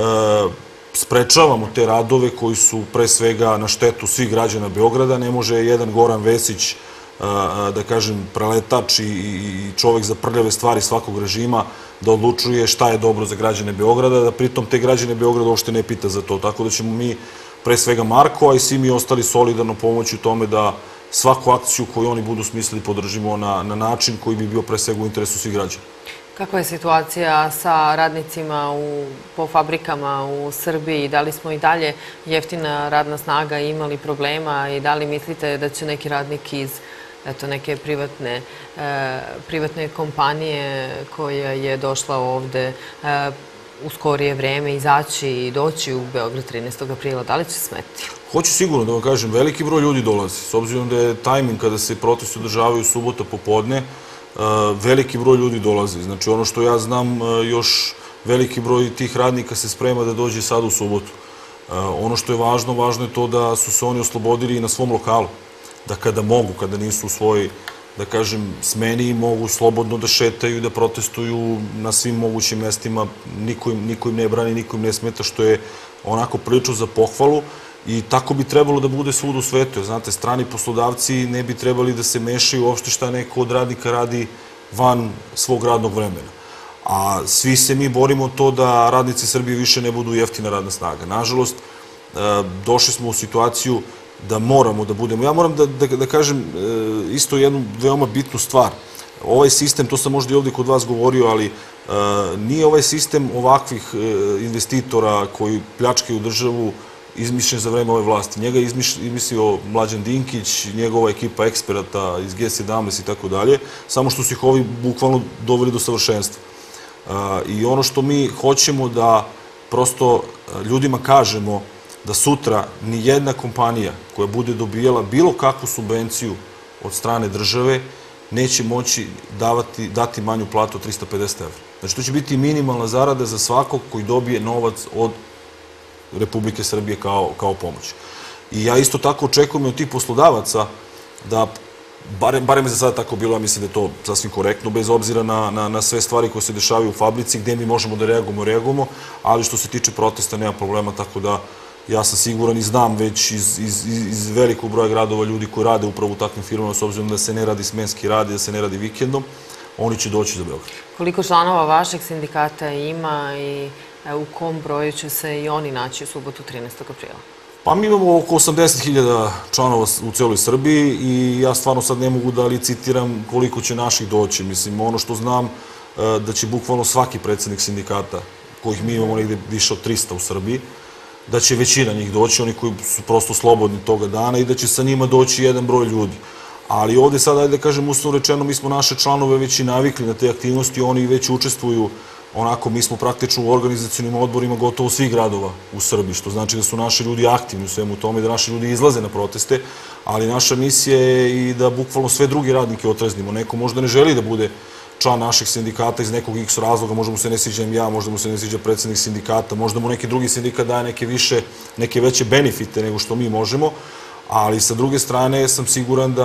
sprečavamo te radove koji su pre svega na štetu svih građana Beograda. Ne može jedan Goran Vesić, da kažem, preletač i čovek za prljave stvari svakog režima, da odlučuje šta je dobro za građane Beograda, da pritom te građane Beograda uopšte ne pita za to. Tako da ćemo mi pre svega Marko, a i svi mi ostali solidarno pomoći u tome da svaku akciju koju oni budu smislili podržimo na način koji bi bio pre svega u interesu svih građana. Kakva je situacija sa radnicima po fabrikama u Srbiji? Da li smo i dalje jeftina radna snaga imali problema i da li mislite da će neki radnik iz neke privatne kompanije koja je došla ovde u skorije vreme izaći i doći u Beograd 13. aprila? Da li će smeti? Hoću sigurno da vam kažem, veliki broj ljudi dolazi. S obzirom da je tajming kada se protesti održavaju subota popodne, veliki broj ljudi dolazi. Znači, ono što ja znam, još veliki broj tih radnika se sprema da dođe sad u subotu. Ono što je važno, važno je to da su se oni oslobodili i na svom lokalu. Da kada mogu, kada nisu u svojoj, da kažem, smeni, mogu slobodno da šetaju i da protestuju na svim mogućim mestima. Niko im ne brani, niko im ne smeta, što je onako prilično za pohvalu. I tako bi trebalo da bude svud u svetu. Znate, strani poslodavci ne bi trebali da se mešaju uopšte šta neko od radnika radi van svog radnog vremena. A svi se mi borimo to da radnici Srbije više ne budu jeftina radna snaga. Nažalost, došli smo u situaciju da moramo da budemo. Ja moram da kažem isto jednu veoma bitnu stvar. Ovaj sistem, to sam možda i ovdje kod vas govorio, ali nije ovaj sistem ovakvih investitora koji pljačkaju državu izmišljen za vreme ove vlasti. Njega je izmislio Mlađan Dinkić, njegova ekipa eksperata iz G17 i tako dalje, samo što su ih ovi bukvalno doveli do savršenstva. I ono što mi hoćemo da prosto ljudima kažemo da sutra ni jedna kompanija koja bude dobijala bilo kakvu subvenciju od strane države neće moći dati manju platu od 350 evra. Znači, to će biti minimalna zarada za svakog koji dobije novac od Republike Srbije kao pomoć. I ja isto tako očekujem od tih poslodavaca da, barem je za sada tako bilo, ja mislim da je to sasvim korektno, bez obzira na sve stvari koje se dešavaju u fabrici, gde mi možemo da reagujemo, ali što se tiče protesta nema problema, tako da ja sam siguran i znam već iz velikog broja gradova ljudi koji rade upravo u takvim firmama, s obzirom da se ne radi smenski rad i da se ne radi vikendom, oni će doći za Beograd. Koliko članova vašeg sindikata ima i u kom broju će se i oni naći u subotu 13. aprila? Pa mi imamo oko 80.000 članova u celoj Srbiji i ja stvarno sad ne mogu da licitiram koliko će naših doći. Mislim, ono što znam da će bukvalno svaki predsednik sindikata, kojih mi imamo negde više od 300 u Srbiji, da će većina njih doći, oni koji su prosto slobodni toga dana i da će sa njima doći jedan broj ljudi. Ali ovde sad, ajde da kažem, uslovno rečeno, mi smo naše članove već i navikli na te aktivnosti, oni već učestvuju onako, mi smo praktično u organizacionim odborima gotovo svih gradova u Srbiji, što znači da su naši ljudi aktivni u svemu tome, da naši ljudi izlaze na proteste, ali naša misija je i da bukvalno sve druge radnike otreznimo. Neko možda ne želi da bude član naših sindikata iz nekog x razloga, možda mu se ne sviđam ja, možda mu se ne sviđa predsednik sindikata, možda mu neki drugi sindikat daje neke veće benefite nego što mi možemo, ali sa druge strane sam siguran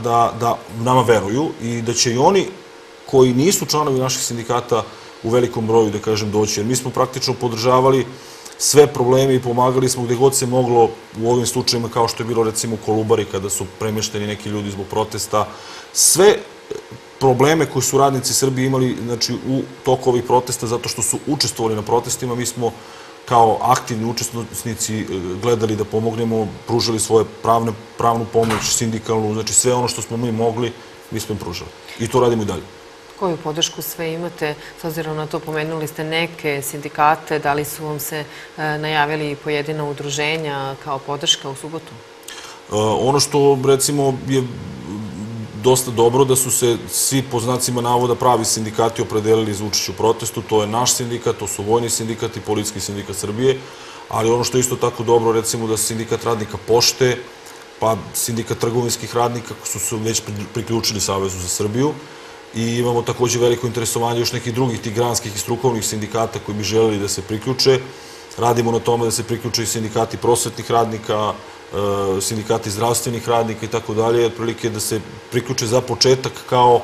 da nama veruju i da će i oni koji nisu članovi naših sindikata u velikom broju, da kažem, doći. Jer mi smo praktično podržavali sve probleme i pomagali smo gde god se moglo u ovim slučajima, kao što je bilo recimo u Kolubari, kada su premešteni neki ljudi zbog protesta. Sve probleme koje su radnici Srbije imali, znači, u toku ovih protesta, zato što su učestvovali na protestima, mi smo kao aktivni učesnici gledali da pomognemo, pružali svoje pravnu pomoć, sindikalnu, znači sve ono što smo mi mogli, mi smo im pružali. I to radimo i dalje. Koju podršku sve imate? S obzirom na to, pomenuli ste neke sindikate, da li su vam se najavili pojedina udruženja kao podrška u subotu? Ono što, recimo, je dosta dobro da su se svi, po znacima navoda, pravi sindikati opredelili za učešće u protestu. To je naš sindikat, to su Vojni sindikat i Policijski sindikat Srbije, ali ono što je isto tako dobro, recimo, da sindikat radnika Pošte, pa sindikat trgovinskih radnika su se već priključili Savezu za Srbiju, i imamo takođe veliko interesovanje još nekih drugih tih granskih i strukovnih sindikata koji bi želeli da se priključe. Radimo na tome da se priključe i sindikati prosvetnih radnika, sindikati zdravstvenih radnika i tako dalje, otprilike da se priključe za početak kao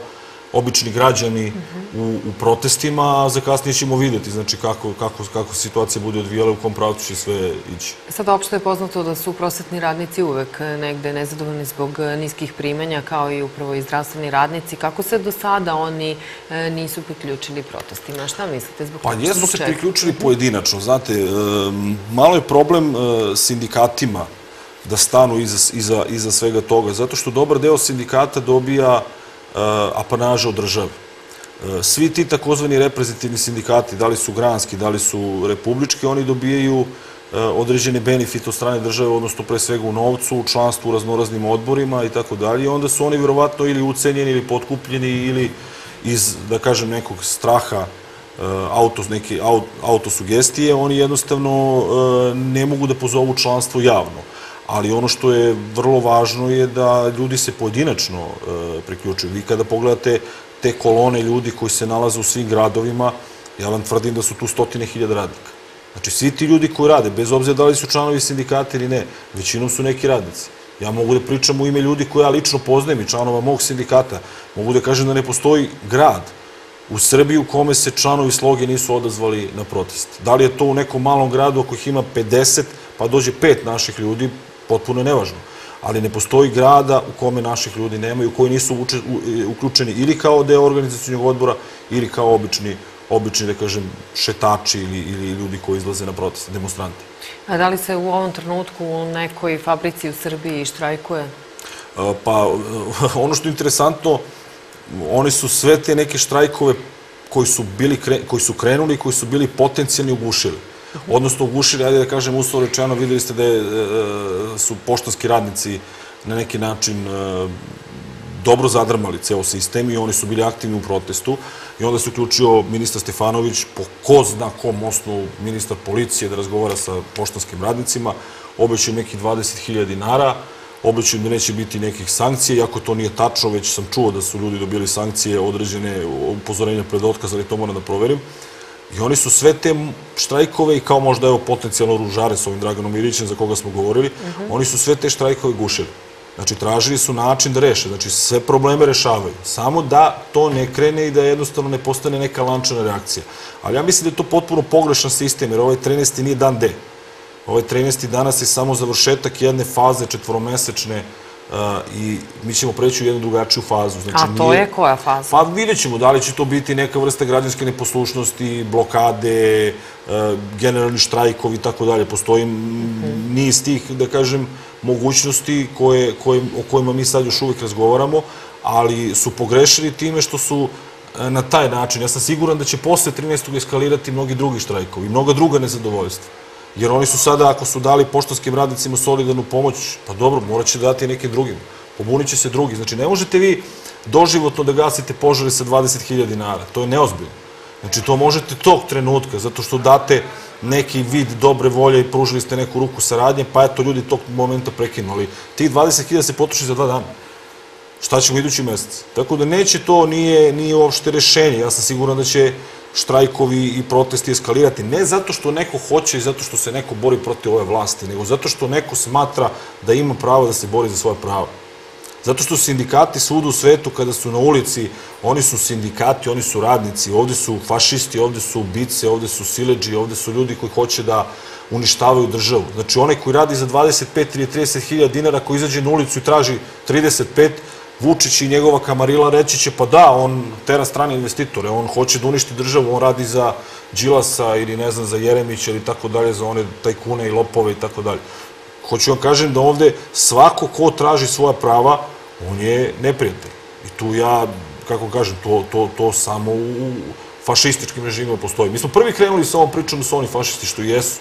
obični građani u protestima, a za kasnije ćemo vidjeti, znači kako situacija bude odvijala, u kom pravcu će sve ići. Sada opšte je poznato da su prosvetni radnici uvek negde nezadovoljni zbog niskih primanja, kao i upravo i zdravstveni radnici. Kako se do sada oni nisu priključili protestima? Šta mislite? Pa jesu se priključili pojedinačno. Znate, malo je problem sindikatima da stanu iza svega toga, zato što dobar deo sindikata dobija apanaže od države. Svi ti takozvani reprezentativni sindikati, da li su granski, da li su republički, oni dobijaju određene benefite od strane države, odnosno pre svega u novcu, u članstvu u raznoraznim odborima i tako dalje. I onda su oni verovatno ili ucenjeni ili potkupljeni ili iz, da kažem, nekog straha, neke autosugestije, oni jednostavno ne mogu da pozovu članstvo javno. Ali ono što je vrlo važno je da ljudi se pojedinačno priključuju. Vi kada pogledate te kolone ljudi koji se nalaze u svim gradovima, ja vam tvrdim da su tu 100.000 radnika. Znači, svi ti ljudi koji rade, bez obzira da li su članovi sindikata ili ne, većinom su neki radnici. Ja mogu da pričam u ime ljudi koje ja lično poznajem i članova mog sindikata. Mogu da kažem da ne postoji grad u Srbiji u kome se članovi Sloge nisu odazvali na protest. Da li je to u nekom malom gradu ako ih ima 50, pa dođe 5 naših ljudi, potpuno je nevažno. Ali ne postoji grada u kome naših ljudi nemaju, koji nisu uključeni ili kao deo organizacionog odbora ili kao obični, da kažem, šetači ili ljudi koji izlaze na protest, demonstranti. A da li se u ovom trenutku u nekoj fabrici u Srbiji štrajkuje? Pa, ono što je interesantno, oni su sve te neke štrajkove koji su krenuli i koji su bili potencijalni ugušili. Odnosno ugušili, ajde da kažem, uslovno rečeno, videli ste da su poštanski radnici na neki način dobro zadrmali ceo sistem i oni su bili aktivni u protestu i onda se uključio ministar Stefanović, po ko zna kom osnovu ministar policije da razgovara sa poštanskim radnicima, obećao nekih 20.000 dinara, obećao da neće biti nekih sankcija, iako to nije tačno, već sam čuo da su ljudi dobili sankcije, određene upozorenja pred otkaz, ali to moram da proverim. I oni su sve te štrajkove, i kao možda evo potencijalno ružare s ovim Draganom Mirićem za koga smo govorili, oni su sve te štrajkove gušili. Znači, tražili su način da reše, znači sve probleme rešavaju. Samo da to ne krene i da jednostavno ne postane neka lančana reakcija. Ali ja mislim da je to potpuno pogrešan sistem, jer ovaj 13. nije dan D. Ovaj 13. danas je samo završetak jedne faze četvoromesečne i mi ćemo preći u jednu drugačiju fazu. A to je koja faza? Pa vidjet ćemo da li će to biti neka vrsta građanske neposlušnosti, blokade, generalni štrajkovi i tako dalje. Postoji niz tih, da kažem, mogućnosti o kojima mi sad još uvijek razgovaramo, ali su pogrešili time što su na taj način. Ja sam siguran da će posle 13. eskalirati mnogi drugi štrajkovi i mnoga druga nezadovoljstva. Jer oni su sada, ako su dali poštanskim radnicima solidarnu pomoć, pa dobro, morat će dati i nekim drugim. Pobunit će se drugi. Znači, ne možete vi doživotno da gasite požare sa 20.000 dinara. To je neozbiljno. Znači, to možete tog trenutka, zato što date neki vid dobre volje i pružili ste neku ruku saradnje, pa eto, ljudi tog momenta prekinuli. Tih 20.000 se potroši za 2 dana. Šta ćemo idući mesec? Tako da neće to, nije uopšte rešenje. Ja sam siguran da će štrajkovi i protesti eskalirati. Ne zato što neko hoće i zato što se neko bori protiv ove vlasti, nego zato što neko smatra da ima pravo da se bori za svoje pravo. Zato što sindikati svuda u svetu, kada su na ulici, oni su sindikati, oni su radnici, ovde su fašisti, ovde su ubice, ovde su siledži, ovde su ljudi koji hoće da uništavaju državu. Znači, onaj koji radi za 25 ili 30.000 dinara, koji izađe na ulicu i traži 35, Vučić i njegova kamarila reći će, pa da, on tera strane investitore, on hoće da uništi državu, on radi za Đilasa ili ne znam, za Jeremića ili tako dalje, za one tajkune i lopove i tako dalje. Hoću vam kažem da ovde svako ko traži svoja prava, on je neprijatelj. I tu ja, kako kažem, to samo u fašističkim režimima postoji. Mi smo prvi krenuli sa ovom pričom da su oni fašisti, što i jesu.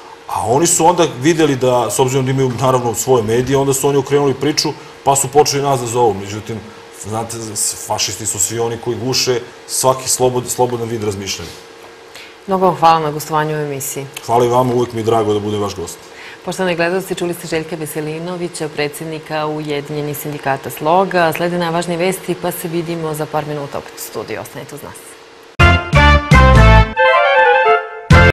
A oni su onda videli da, s obzirom da imaju naravno svoje medije, onda su oni okrenuli priču, pa su počeli nas da zovu. Međutim, znate, fašisti su svi oni koji guše svaki slobodan vid razmišljanja. Mnogo vam hvala na gostovanju u emisiji. Hvala i vama, uvijek mi je drago da bude vaš gost. Poštovani gledalci, čuli ste Željka Veselinovića, predsjednika Ujedinjenih sindikata Sloga. Slede najvažnije vesti, pa se vidimo za par minuta opet u studiju. Ostanite uz nas.